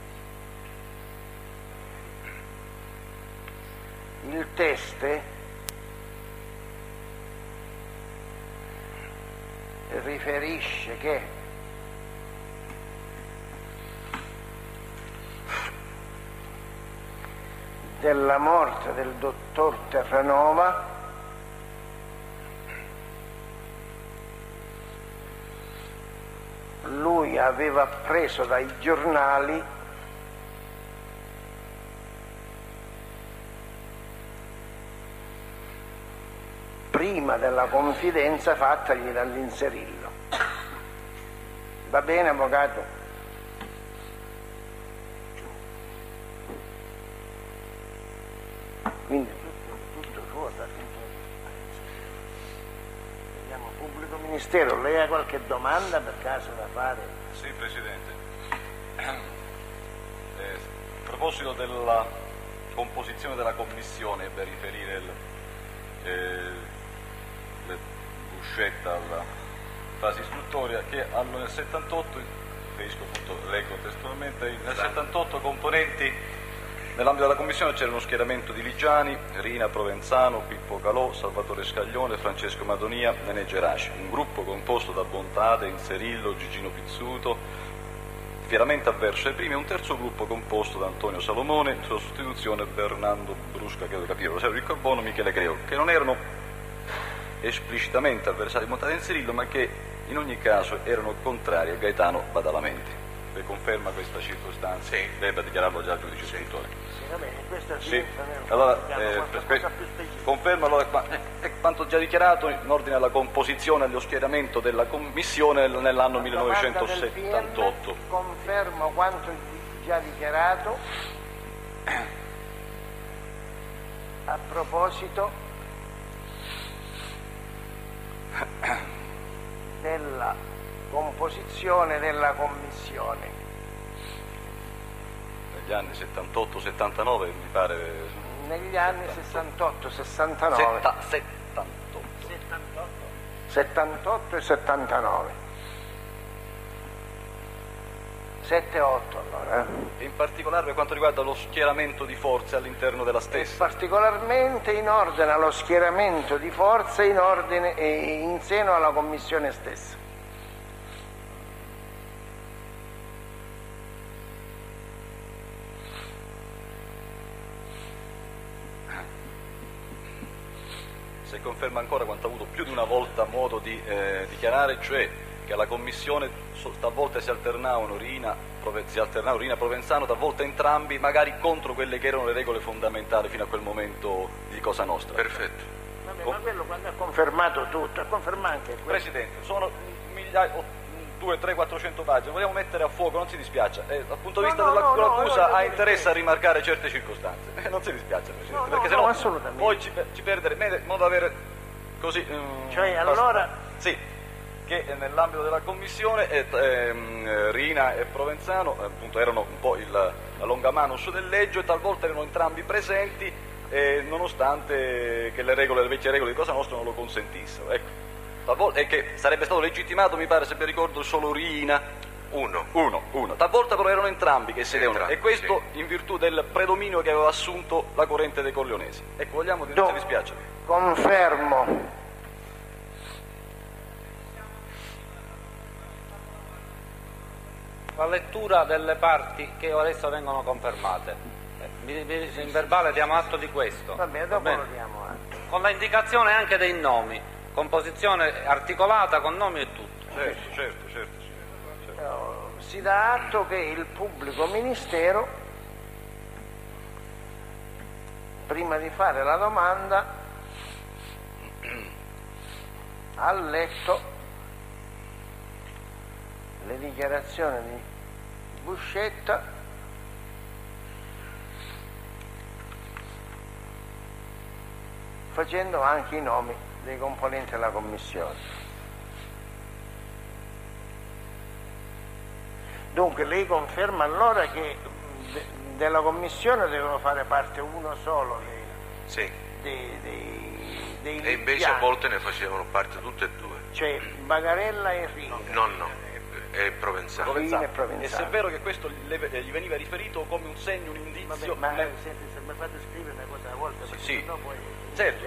il teste riferisce che della morte del dottor Terranova lui aveva appreso dai giornali prima della confidenza fattagli dall'Inserillo. Va bene, avvocato? Quindi tutto suo. Vediamo, pubblico ministero, lei ha qualche domanda per caso da fare? Sì, Presidente. A proposito della composizione della commissione, per riferire Buscetta alla fase istruttoria, che nel 78, leggo testualmente, nel 78 componenti nell'ambito della commissione c'era uno schieramento di Ligiani, Rina Provenzano, Pippo Calò, Salvatore Scaglione, Francesco Madonia, Nenè Geraci, un gruppo composto da Bontade, Inserillo, Gigino Pizzuto, fieramente avverso ai primi, e un terzo gruppo composto da Antonio Salomone, in sostituzione Bernardo Brusca, credo di capire, Rosario Riccobono, Michele Greo, che non erano esplicitamente avversari di Bontade e Inserillo, ma che in ogni caso erano contrari a Gaetano Badalamenti. Le conferma questa circostanza? Sì. Debba dichiararlo già al giudice istruttore. Sì, va bene, questo sì. Allora, conferma allora quanto già dichiarato in ordine alla composizione e allo schieramento della commissione nell'anno 1978. PM, confermo quanto già dichiarato. A proposito della composizione della commissione. Negli anni 78-79 mi pare. Negli anni 68-69. 78 e 79. 7-8 allora. In particolare per quanto riguarda lo schieramento di forze all'interno della stessa. Particolarmente in ordine allo schieramento di forze in seno alla commissione stessa. Se conferma ancora quanto ha avuto più di una volta modo di dichiarare, cioè che alla commissione talvolta si alternavano Rina Provenzano, talvolta entrambi, magari contro quelle che erano le regole fondamentali fino a quel momento di Cosa Nostra. Perfetto. Vabbè, ma quello quando ha confermato tutto, ha confermato anche questo. Presidente, sono migliaia, 200, 300, 400 pagine, vogliamo mettere a fuoco, non si dispiaccia, dal punto di vista dell'accusa ha interesse a rimarcare certe circostanze, non si dispiace, Presidente, perché sennò assolutamente. Poi ci perderemo modo di avere così. Cioè allora. Sì. Che nell'ambito della commissione Rina e Provenzano appunto erano un po' la longamanus del Leggio e talvolta erano entrambi presenti nonostante che le vecchie regole di Cosa Nostra non lo consentissero, ecco. Talvolta, e che sarebbe stato legittimato, mi pare, se mi ricordo, solo Rina uno. Talvolta però erano entrambi che sedevano, e questo sì, in virtù del predominio che aveva assunto la corrente dei Corleonesi. Ecco, vogliamo dire, non ci dispiace. Confermo. La lettura delle parti che adesso vengono confermate. In verbale diamo atto di questo. Va bene, dopo lo diamo atto. Con la indicazione anche dei nomi, composizione articolata con nomi e tutto. Certo. Si dà atto che il pubblico ministero, prima di fare la domanda, ha letto le dichiarazioni di Buscetta facendo anche i nomi dei componenti della commissione. Dunque lei conferma allora che della commissione devono fare parte uno solo sì, dei e invece a volte ne facevano parte tutte e due, cioè Bagarella e Rina. No. E Provenzano. E se è vero che questo gli veniva riferito come un segno, un indizio. Vabbè, ma senti, se mi fate scrivere una cosa alla volta, perché sì, sennò poi. Certo.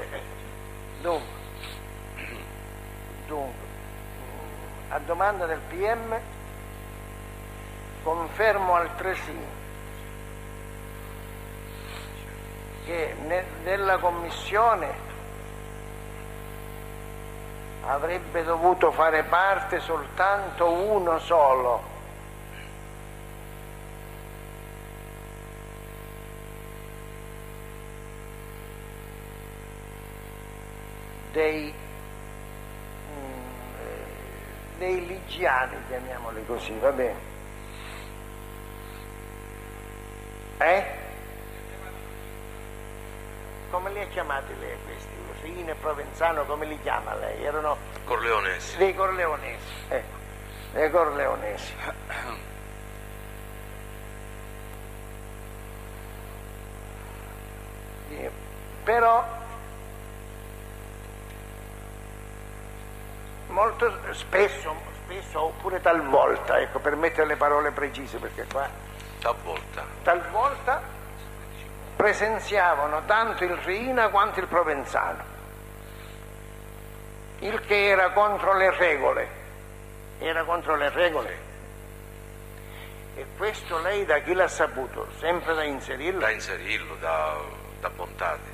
Dunque, a domanda del PM confermo altresì che nella commissione avrebbe dovuto fare parte soltanto uno solo, dei ligiani, chiamiamoli così, va bene? Come li ha chiamati lei questi? Fine, Provenzano, come li chiama lei? Erano Corleonesi. dei Corleonesi, ecco, dei Corleonesi. Però molto spesso oppure talvolta, ecco, per mettere le parole precise, perché qua talvolta presenziavano tanto il Riina quanto il Provenzano, il che era contro le regole, e questo lei da chi l'ha saputo? Sempre da Inzerillo? Da Inzerillo, da Bontade.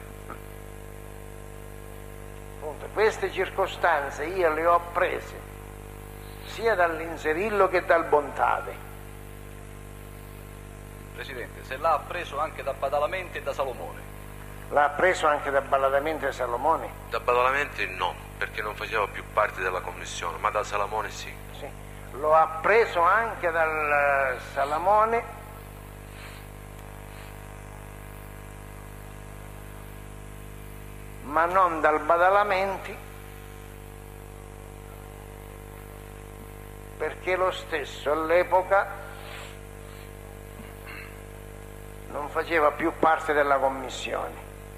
Queste circostanze io le ho prese sia dall'Inzerillo che dal Bontade. Presidente, se l'ha preso anche da Badalamenti e da Salomone? L'ha preso anche da Badalamenti e Salomone? Da Badalamenti no, perché non faceva più parte della commissione, ma da Salomone sì. Lo ha preso anche dal Salomone, ma non dal Badalamenti, perché lo stesso all'epoca non faceva più parte della commissione.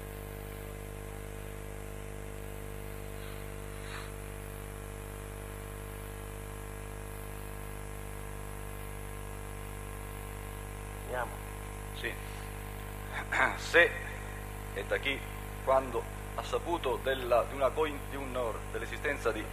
Sì. Se e da chi, quando ha saputo dell'esistenza di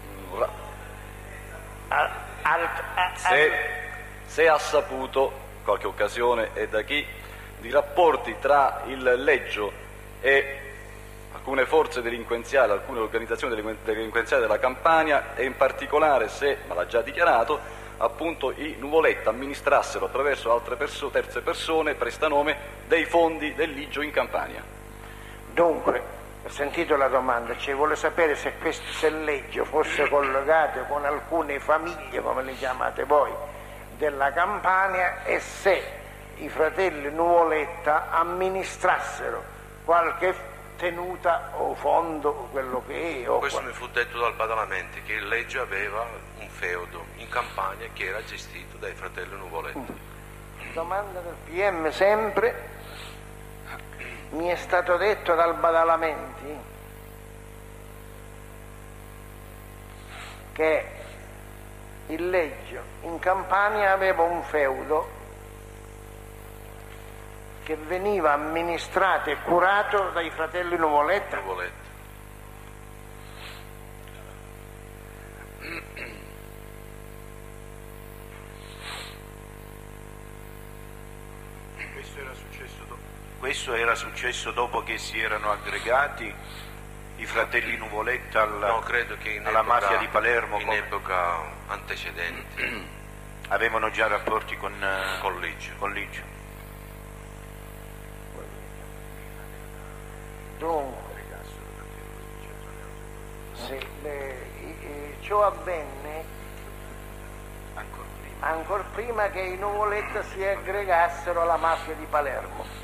se ha saputo qualche occasione e da chi di rapporti tra il Leggio e alcune forze delinquenziali, alcune organizzazioni delinquenziali della Campania, e in particolare se, ma l'ha già dichiarato, appunto i Nuvoletta amministrassero attraverso altre terze persone, prestanome, dei fondi del Ligio in Campania. Dunque, ho sentito la domanda, cioè vuole sapere se il Leggio fosse collegato con alcune famiglie, come le chiamate voi, della Campania, e se i fratelli Nuvoletta amministrassero qualche tenuta o fondo o quello che è. Questo mi fu detto dal Badalamenti, che il Leggio aveva un feudo in Campania che era gestito dai fratelli Nuvoletta. Domanda del PM sempre. Mi è stato detto dal Badalamenti che il Leggio in Campania aveva un feudo che veniva amministrato e curato dai fratelli Nuvoletta. Questo era successo dopo che si erano aggregati i fratelli Nuvoletta credo che alla mafia di Palermo. In epoca antecedente. Avevano già rapporti con Ligio. Dunque, ciò avvenne ancor prima che i Nuvoletta si aggregassero alla mafia di Palermo.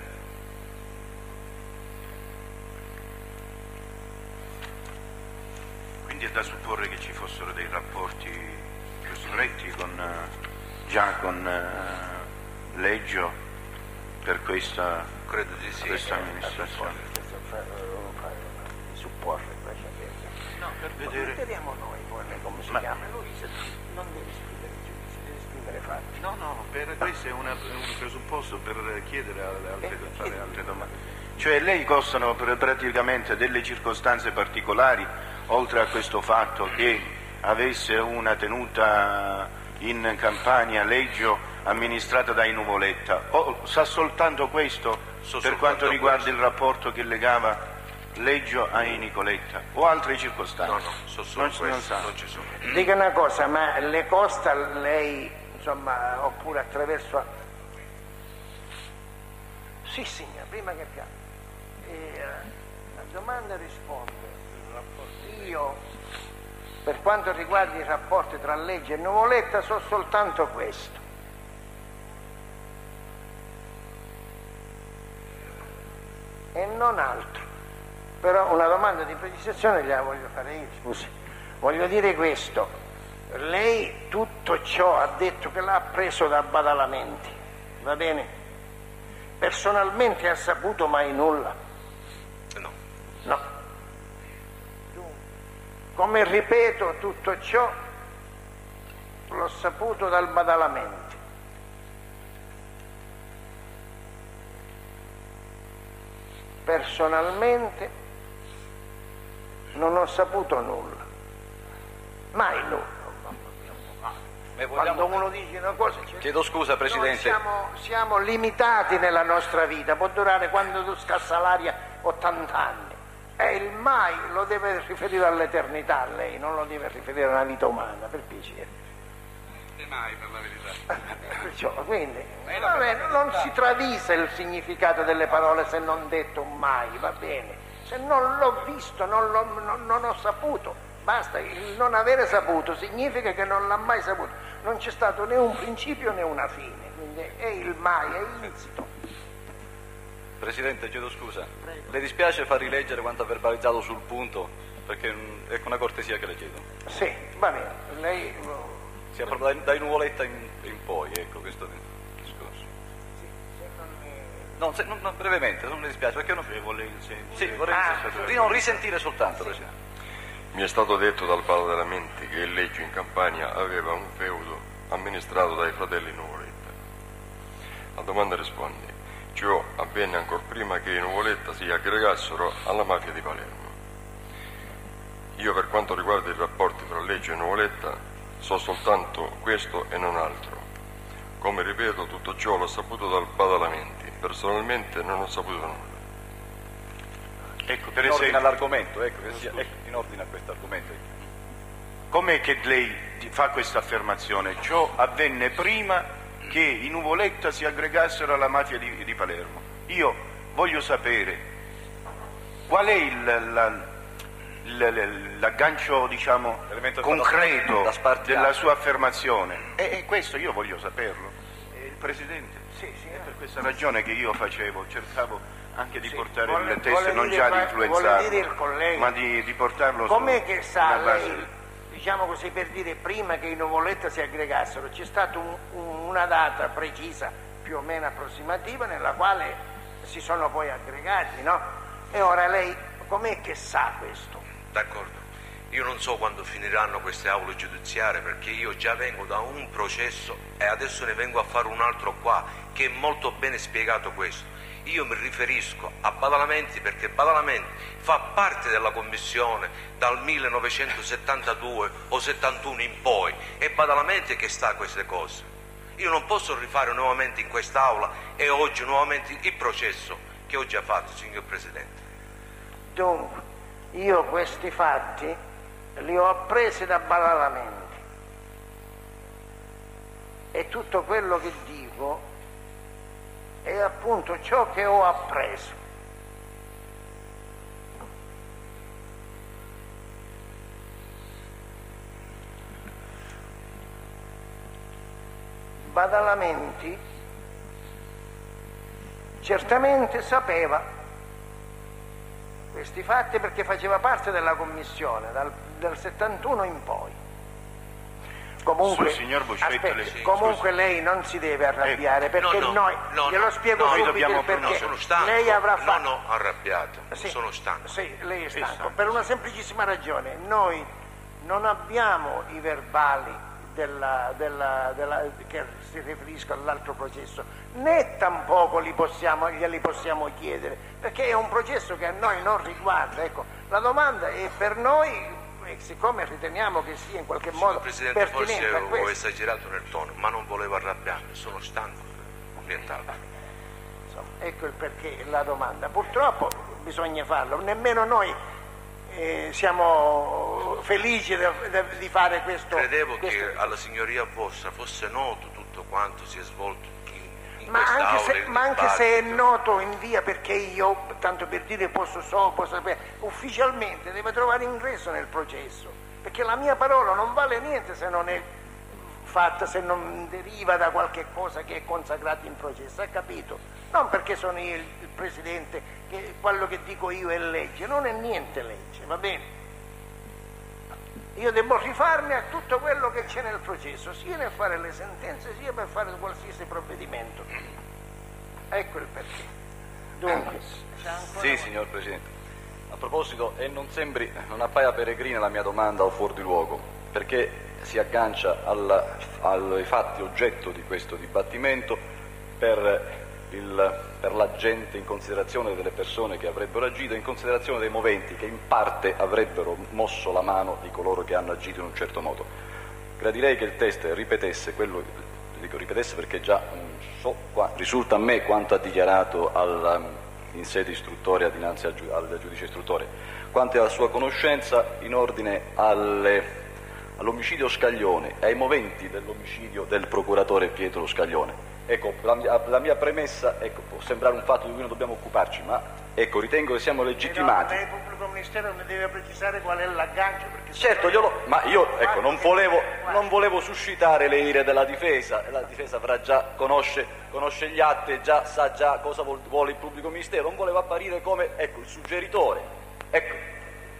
Quindi è da supporre che ci fossero dei rapporti più stretti già con Leggio per questa amministrazione. Supporre, no, per vedere. Vediamo noi poi come si chiama. Lui non deve scrivere giudizi, deve scrivere fatti. No, questo è un presupposto per chiedere fare altre domande. Cioè lei costano praticamente delle circostanze particolari, oltre a questo fatto che avesse una tenuta in Campania Leggio amministrata dai Nuvoletta, o sa soltanto questo per quanto riguarda il rapporto che legava Leggio ai Nicoletta, o altre circostanze? Non ci sono. Dica una cosa, ma le costa lei, insomma, oppure attraverso... Sì signora, prima che accada. La domanda risponde Io, per quanto riguarda i rapporti tra legge e Nuvoletta, so soltanto questo. E non altro. Però una domanda di precisazione gliela voglio fare io, scusi. Voglio dire questo. Lei tutto ciò ha detto che l'ha preso da Badalamenti, va bene? Personalmente ha saputo mai nulla? No. No. Come ripeto, tutto ciò l'ho saputo dal Badalamenti. Personalmente non ho saputo nulla, mai nulla. Quando uno dice una cosa, chiedo scusa Presidente, siamo limitati nella nostra vita, può durare quando scassa l'aria 80 anni, e il mai lo deve riferire all'eternità, lei non lo deve riferire a una vita umana, per piacere. Mai, per la verità. Perciò, quindi non si travisa il significato delle parole se non detto mai, va bene. Se non l'ho visto, non ho saputo, basta. Il non avere saputo significa che non l'ha mai saputo. Non c'è stato né un principio né una fine, quindi è il mai, è insito. Presidente, chiedo scusa. Le dispiace far rileggere quanto ha verbalizzato sul punto? Perché è una cortesia che le chiedo. Sì, va bene. Lei... Sì, proprio dai Nuvoletta in poi, ecco questo discorso. No, brevemente, non mi dispiace, perché non... vorrei di non risentire soltanto, Presidente. Mi è stato detto dal Badalamenti che il Leggio in Campania aveva un feudo amministrato dai fratelli Nuvoletta. La domanda risponde: ciò avvenne ancora prima che i Nuvoletta si aggregassero alla mafia di Palermo. Io, per quanto riguarda i rapporti tra Leggio e Nuvoletta, so soltanto questo e non altro. Come ripeto, tutto ciò l'ho saputo dal Badalamenti. Personalmente non ho saputo nulla. Ecco, per in ordine esempio, all'argomento, in ordine a questo argomento. com'è che lei fa questa affermazione? Ciò avvenne prima che i Nuvoletta si aggregassero alla mafia di Palermo. Io voglio sapere qual è l'aggancio, diciamo, concreto della sua affermazione, e questo io voglio saperlo. Il Presidente, è per questa ragione che io cercavo anche di portare il testo, non già di influenzarlo, ma di portarlo com'è che sa base... lei, diciamo così, per dire, prima che i Nuvoletta si aggregassero c'è stata una data precisa, più o meno approssimativa, nella quale si sono poi aggregati, no? E ora lei com'è che sa questo? D'accordo, io non so quando finiranno queste aule giudiziarie, perché io già vengo da un processo e adesso ne vengo a fare un altro qua, che è molto bene spiegato questo. Io mi riferisco a Badalamenti perché Badalamenti fa parte della commissione dal 1972 o 71 in poi, è Badalamenti che sta a queste cose. Io non posso rifare nuovamente in quest'aula e oggi nuovamente il processo che oggi ha fatto, signor Presidente. Dunque, io questi fatti li ho appresi da Badalamenti e tutto quello che dico è appunto ciò che ho appreso. Badalamenti certamente sapeva questi fatti perché faceva parte della commissione dal 71 in poi. Comunque, signor Buscetta, comunque lei non si deve arrabbiare, perché noi glielo spiego subito il perché. Sono stanco, lei avrà fatto... non ho arrabbiato, sì, sono stanco. Sì, lei è stanco, per una semplicissima ragione: noi non abbiamo i verbali che si riferiscono all'altro processo, né tampoco glieli possiamo chiedere, perché è un processo che a noi non riguarda. Ecco, la domanda è per noi, siccome riteniamo che sia in qualche modo Presidente, pertinente a forse questo. ho esagerato nel tono, ma non volevo arrabbiarmi, sono stanco, nient'altro. Insomma, ecco il perché la domanda. Purtroppo bisogna farlo, nemmeno noi siamo felici di fare questo. Credevo che alla signoria vostra fosse noto tutto quanto si è svolto Ma anche se è noto in via, perché io, tanto per dire, posso sapere, ufficialmente deve trovare ingresso nel processo, perché la mia parola non vale niente se non è fatta, se non deriva da qualche cosa che è consacrata in processo, ha capito? Non perché sono io il presidente, che quello che dico io è legge, non è niente legge, va bene? Io devo rifarmi a tutto quello che c'è nel processo, sia nel fare le sentenze, sia per fare qualsiasi provvedimento. Ecco il perché. Dunque, sì, signor Presidente. A proposito, e non appaia peregrina la mia domanda o fuori di luogo, perché si aggancia ai fatti oggetto di questo dibattimento per la gente, in considerazione delle persone che avrebbero agito, in considerazione dei moventi che in parte avrebbero mosso la mano di coloro che hanno agito in un certo modo. Gradirei che il test ripetesse quello, dico ripetesse perché già risulta a me quanto ha dichiarato in sede istruttoria dinanzi al giudice istruttore, quanto alla sua conoscenza in ordine all'omicidio Scaglione e ai moventi dell'omicidio del procuratore Pietro Scaglione. Ecco, la mia premessa, può sembrare un fatto di cui non dobbiamo occuparci, ma ritengo che siamo legittimati. Il pubblico ministero ne deve precisare qual è l'aggancio. Certo, ma io non volevo suscitare le ire della difesa, la difesa conosce gli atti e sa già cosa vuole il pubblico ministero, non volevo apparire come il suggeritore. Ecco,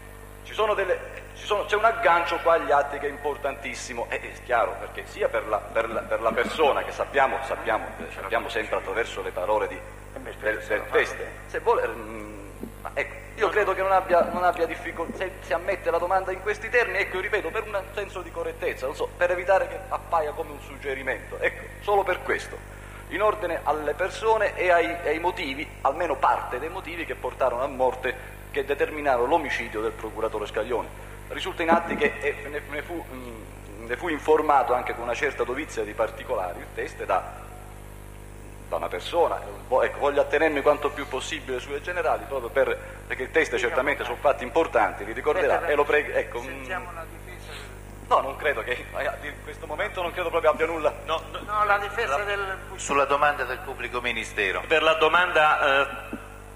c'è un aggancio qua agli atti che è importantissimo, è chiaro, perché sia per la persona che sappiamo sempre attraverso le parole del test, se vuole, io credo che non abbia difficoltà, se ammette la domanda in questi termini, ripeto, per un senso di correttezza, non so, per evitare che appaia come un suggerimento, solo per questo, in ordine alle persone e ai motivi, almeno parte dei motivi che portarono a morte, che determinarono l'omicidio del procuratore Scaglione. Risulta in atti che ne fu informato anche con una certa dovizia di particolari il test da una persona, voglio attenermi quanto più possibile sulle generali, proprio perché il test certamente sono fatti importanti, li ricorderà, e lo prego. Sentiamo la difesa. No, non credo che in questo momento non credo proprio abbia nulla. No, la difesa sulla domanda del pubblico ministero. Per la domanda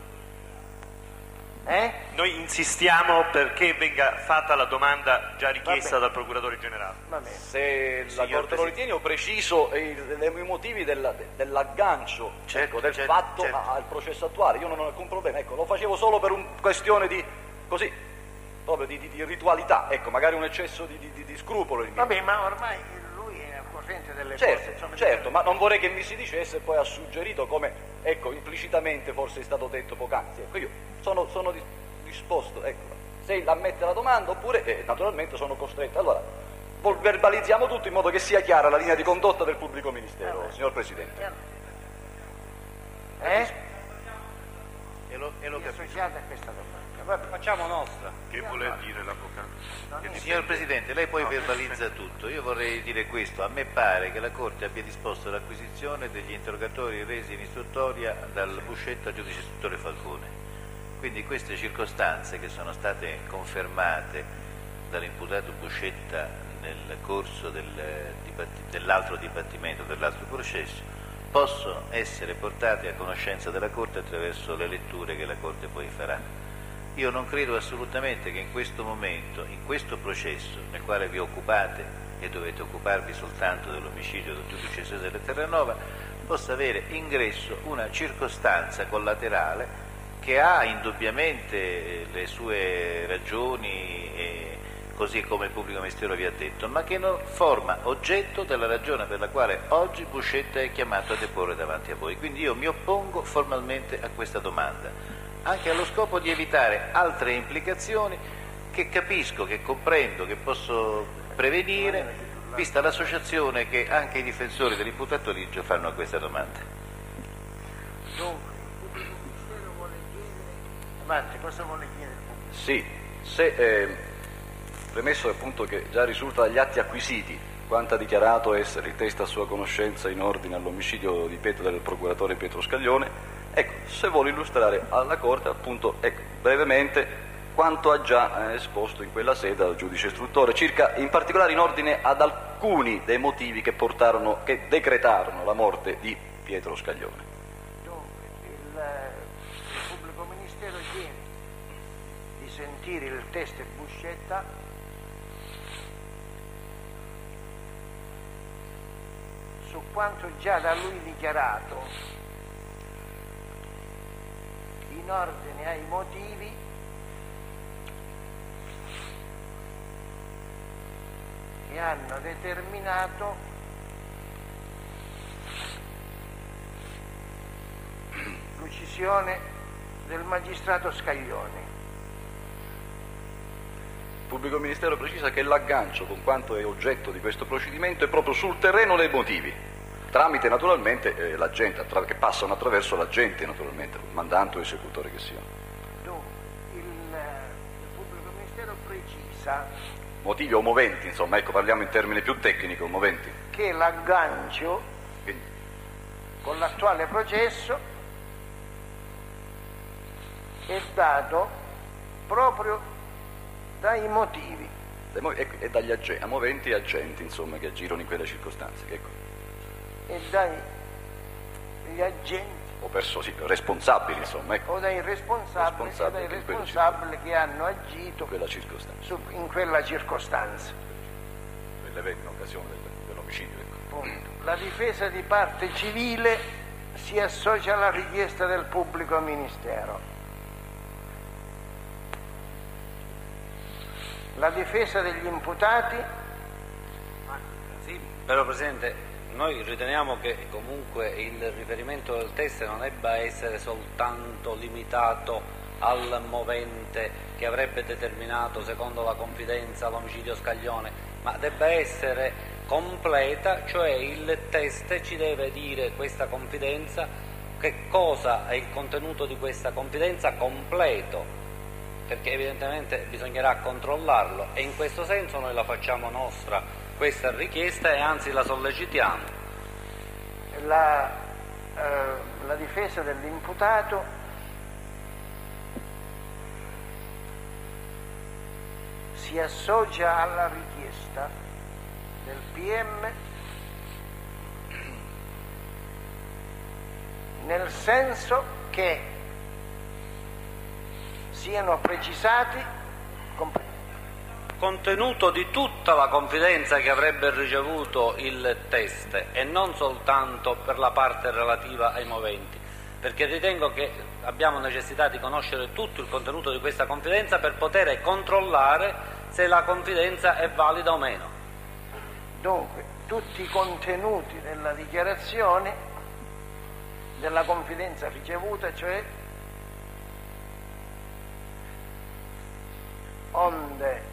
noi insistiamo perché venga fatta la domanda già richiesta dal procuratore generale. Se la Corte lo ritiene, ho preciso i motivi dell'aggancio, del fatto al processo attuale. Io non ho alcun problema, lo facevo solo per una questione di ritualità, magari un eccesso di scrupolo. Vabbè, ma ormai lui è al corrente delle cose. Insomma, certo, ma non vorrei che mi si dicesse e poi ha suggerito come, implicitamente forse è stato detto poc'anzi. Io sono disposto, se ammette la domanda oppure naturalmente sono costretto. Allora, verbalizziamo tutto in modo che sia chiara la linea di condotta del pubblico ministero, signor Presidente. E lo associate a questa domanda. Facciamo nostra. Che vuole dire l'avvocato? Signor Presidente, lei poi verbalizza tutto. Io vorrei dire questo. A me pare che la Corte abbia disposto l'acquisizione degli interrogatori resi in istruttoria dal Buscetta al giudice istruttore Falcone. Quindi queste circostanze che sono state confermate dall'imputato Buscetta nel corso dell'altro dibattimento, dell'altro processo, possono essere portate a conoscenza della Corte attraverso le letture che la Corte poi farà. Io non credo assolutamente che in questo momento, in questo processo nel quale vi occupate e dovete occuparvi soltanto dell'omicidio del giudice Cesare Terranova, possa avere ingresso una circostanza collaterale che ha indubbiamente le sue ragioni, così come il pubblico ministero vi ha detto, ma che non forma oggetto della ragione per la quale oggi Buscetta è chiamato a deporre davanti a voi. Quindi io mi oppongo formalmente a questa domanda, anche allo scopo di evitare altre implicazioni che capisco, che comprendo, che posso prevenire, vista l'associazione che anche i difensori dell'imputato Liggio fanno a questa domanda. Dunque, il pubblico ministero vuole chiedere... Avanti, cosa vuole chiedere? Sì, premesso appunto che già risulta dagli atti acquisiti quanto ha dichiarato essere il test a sua conoscenza in ordine all'omicidio del procuratore Pietro Scaglione, se vuole illustrare alla Corte appunto brevemente quanto ha già esposto in quella sede al giudice istruttore, in particolare in ordine ad alcuni dei motivi che decretarono la morte di Pietro Scaglione. Dunque, il pubblico ministero chiede di sentire il teste Buscetta su quanto già da lui dichiarato in ordine ai motivi che hanno determinato l'uccisione del magistrato Scaglioni. Il pubblico ministero precisa che l'aggancio con quanto è oggetto di questo procedimento è proprio sul terreno dei motivi, tramite naturalmente l'agente, che passano attraverso l'agente naturalmente, mandante o esecutore che siano. Dunque, il pubblico ministero precisa Motivi o moventi, insomma, ecco, parliamo in termini più tecnici, o moventi. che l'aggancio con l'attuale processo è dato proprio dai motivi E dagli moventi e agenti, insomma, che aggirono in quelle circostanze. Ecco. e dagli agenti O responsabili, insomma, ecco. o dai responsabili che hanno agito Quella circostanza. in quella circostanza. In occasione dell'omicidio, ecco. Punto. La difesa di parte civile si associa alla richiesta del pubblico ministero. La difesa degli imputati? Sì, però Presidente, noi riteniamo che comunque il riferimento del teste non debba essere soltanto limitato al movente che avrebbe determinato, secondo la confidenza, l'omicidio Scaglione, ma debba essere completa, cioè il teste ci deve dire, questa confidenza, che cosa è il contenuto di questa confidenza completo, perché evidentemente bisognerà controllarlo, e in questo senso noi la facciamo nostra questa richiesta e anzi la sollecitiamo. La difesa dell'imputato si associa alla richiesta del PM nel senso che siano precisati Contenuto di tutta la confidenza che avrebbe ricevuto il teste e non soltanto per la parte relativa ai moventi, perché ritengo che abbiamo necessità di conoscere tutto il contenuto di questa confidenza per poter controllare se la confidenza è valida o meno. Dunque, tutti i contenuti della dichiarazione della confidenza ricevuta, cioè onde